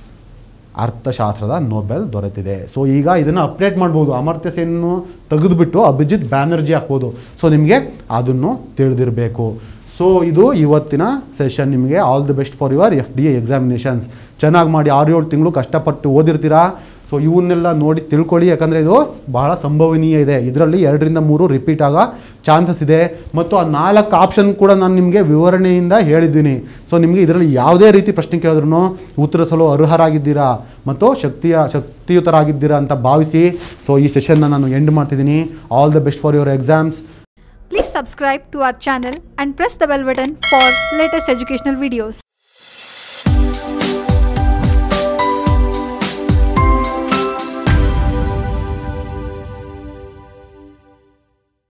ಅರ್ಥಶಾಸ್ತ್ರದ ನೊಬೆಲ್ ದೊರೆತಿದೆ. ಸೊ ಈಗ ಇದನ್ನು ಅಪ್ಡೇಟ್ ಮಾಡ್ಬೋದು. ಅಮರ್ತ್ಯ ಸೇನ್ನು ತೆಗೆದುಬಿಟ್ಟು ಅಭಿಜಿತ್ ಬ್ಯಾನರ್ಜಿ ಹಾಕ್ಬೋದು. ಸೊ ನಿಮಗೆ ಅದನ್ನು ತಿಳಿದಿರಬೇಕು. ಸೊ ಇದು ಇವತ್ತಿನ ಸೆಷನ್. ನಿಮಗೆ all the best for your F D A examinations. ಚೆನ್ನಾಗಿ ಮಾಡಿ, ಆರು ಏಳು ತಿಂಗಳು ಕಷ್ಟಪಟ್ಟು ಓದಿರ್ತೀರಾ. ಸೊ ಇವನ್ನೆಲ್ಲ ನೋಡಿ ತಿಳ್ಕೊಳ್ಳಿ, ಯಾಕಂದರೆ ಇದು ಬಹಳ ಸಂಭವನೀಯ ಇದೆ. ಇದರಲ್ಲಿ ಎರಡರಿಂದ ಮೂರು ರಿಪೀಟ್ ಆಗೋ ಚಾನ್ಸಸ್ ಇದೆ. ಮತ್ತು ಆ ನಾಲ್ಕು ಆಪ್ಷನ್ ಕೂಡ ನಾನು ನಿಮಗೆ ವಿವರಣೆಯಿಂದ ಹೇಳಿದ್ದೀನಿ. ಸೊ ನಿಮಗೆ ಇದರಲ್ಲಿ ಯಾವುದೇ ರೀತಿ ಪ್ರಶ್ನೆ ಕೇಳಿದ್ರೂ ಉತ್ತರಿಸಲು ಅರ್ಹರಾಗಿದ್ದೀರಾ ಮತ್ತು ಶಕ್ತಿಯ ಶಕ್ತಿಯುತರಾಗಿದ್ದೀರಾ ಅಂತ ಭಾವಿಸಿ ಸೊ ಈ ಸೆಷನ್ನ ನಾನು ಎಂಡ್ ಮಾಡ್ತಿದ್ದೀನಿ. All the best for your exams. Please subscribe to our channel and press the bell button for latest educational videos.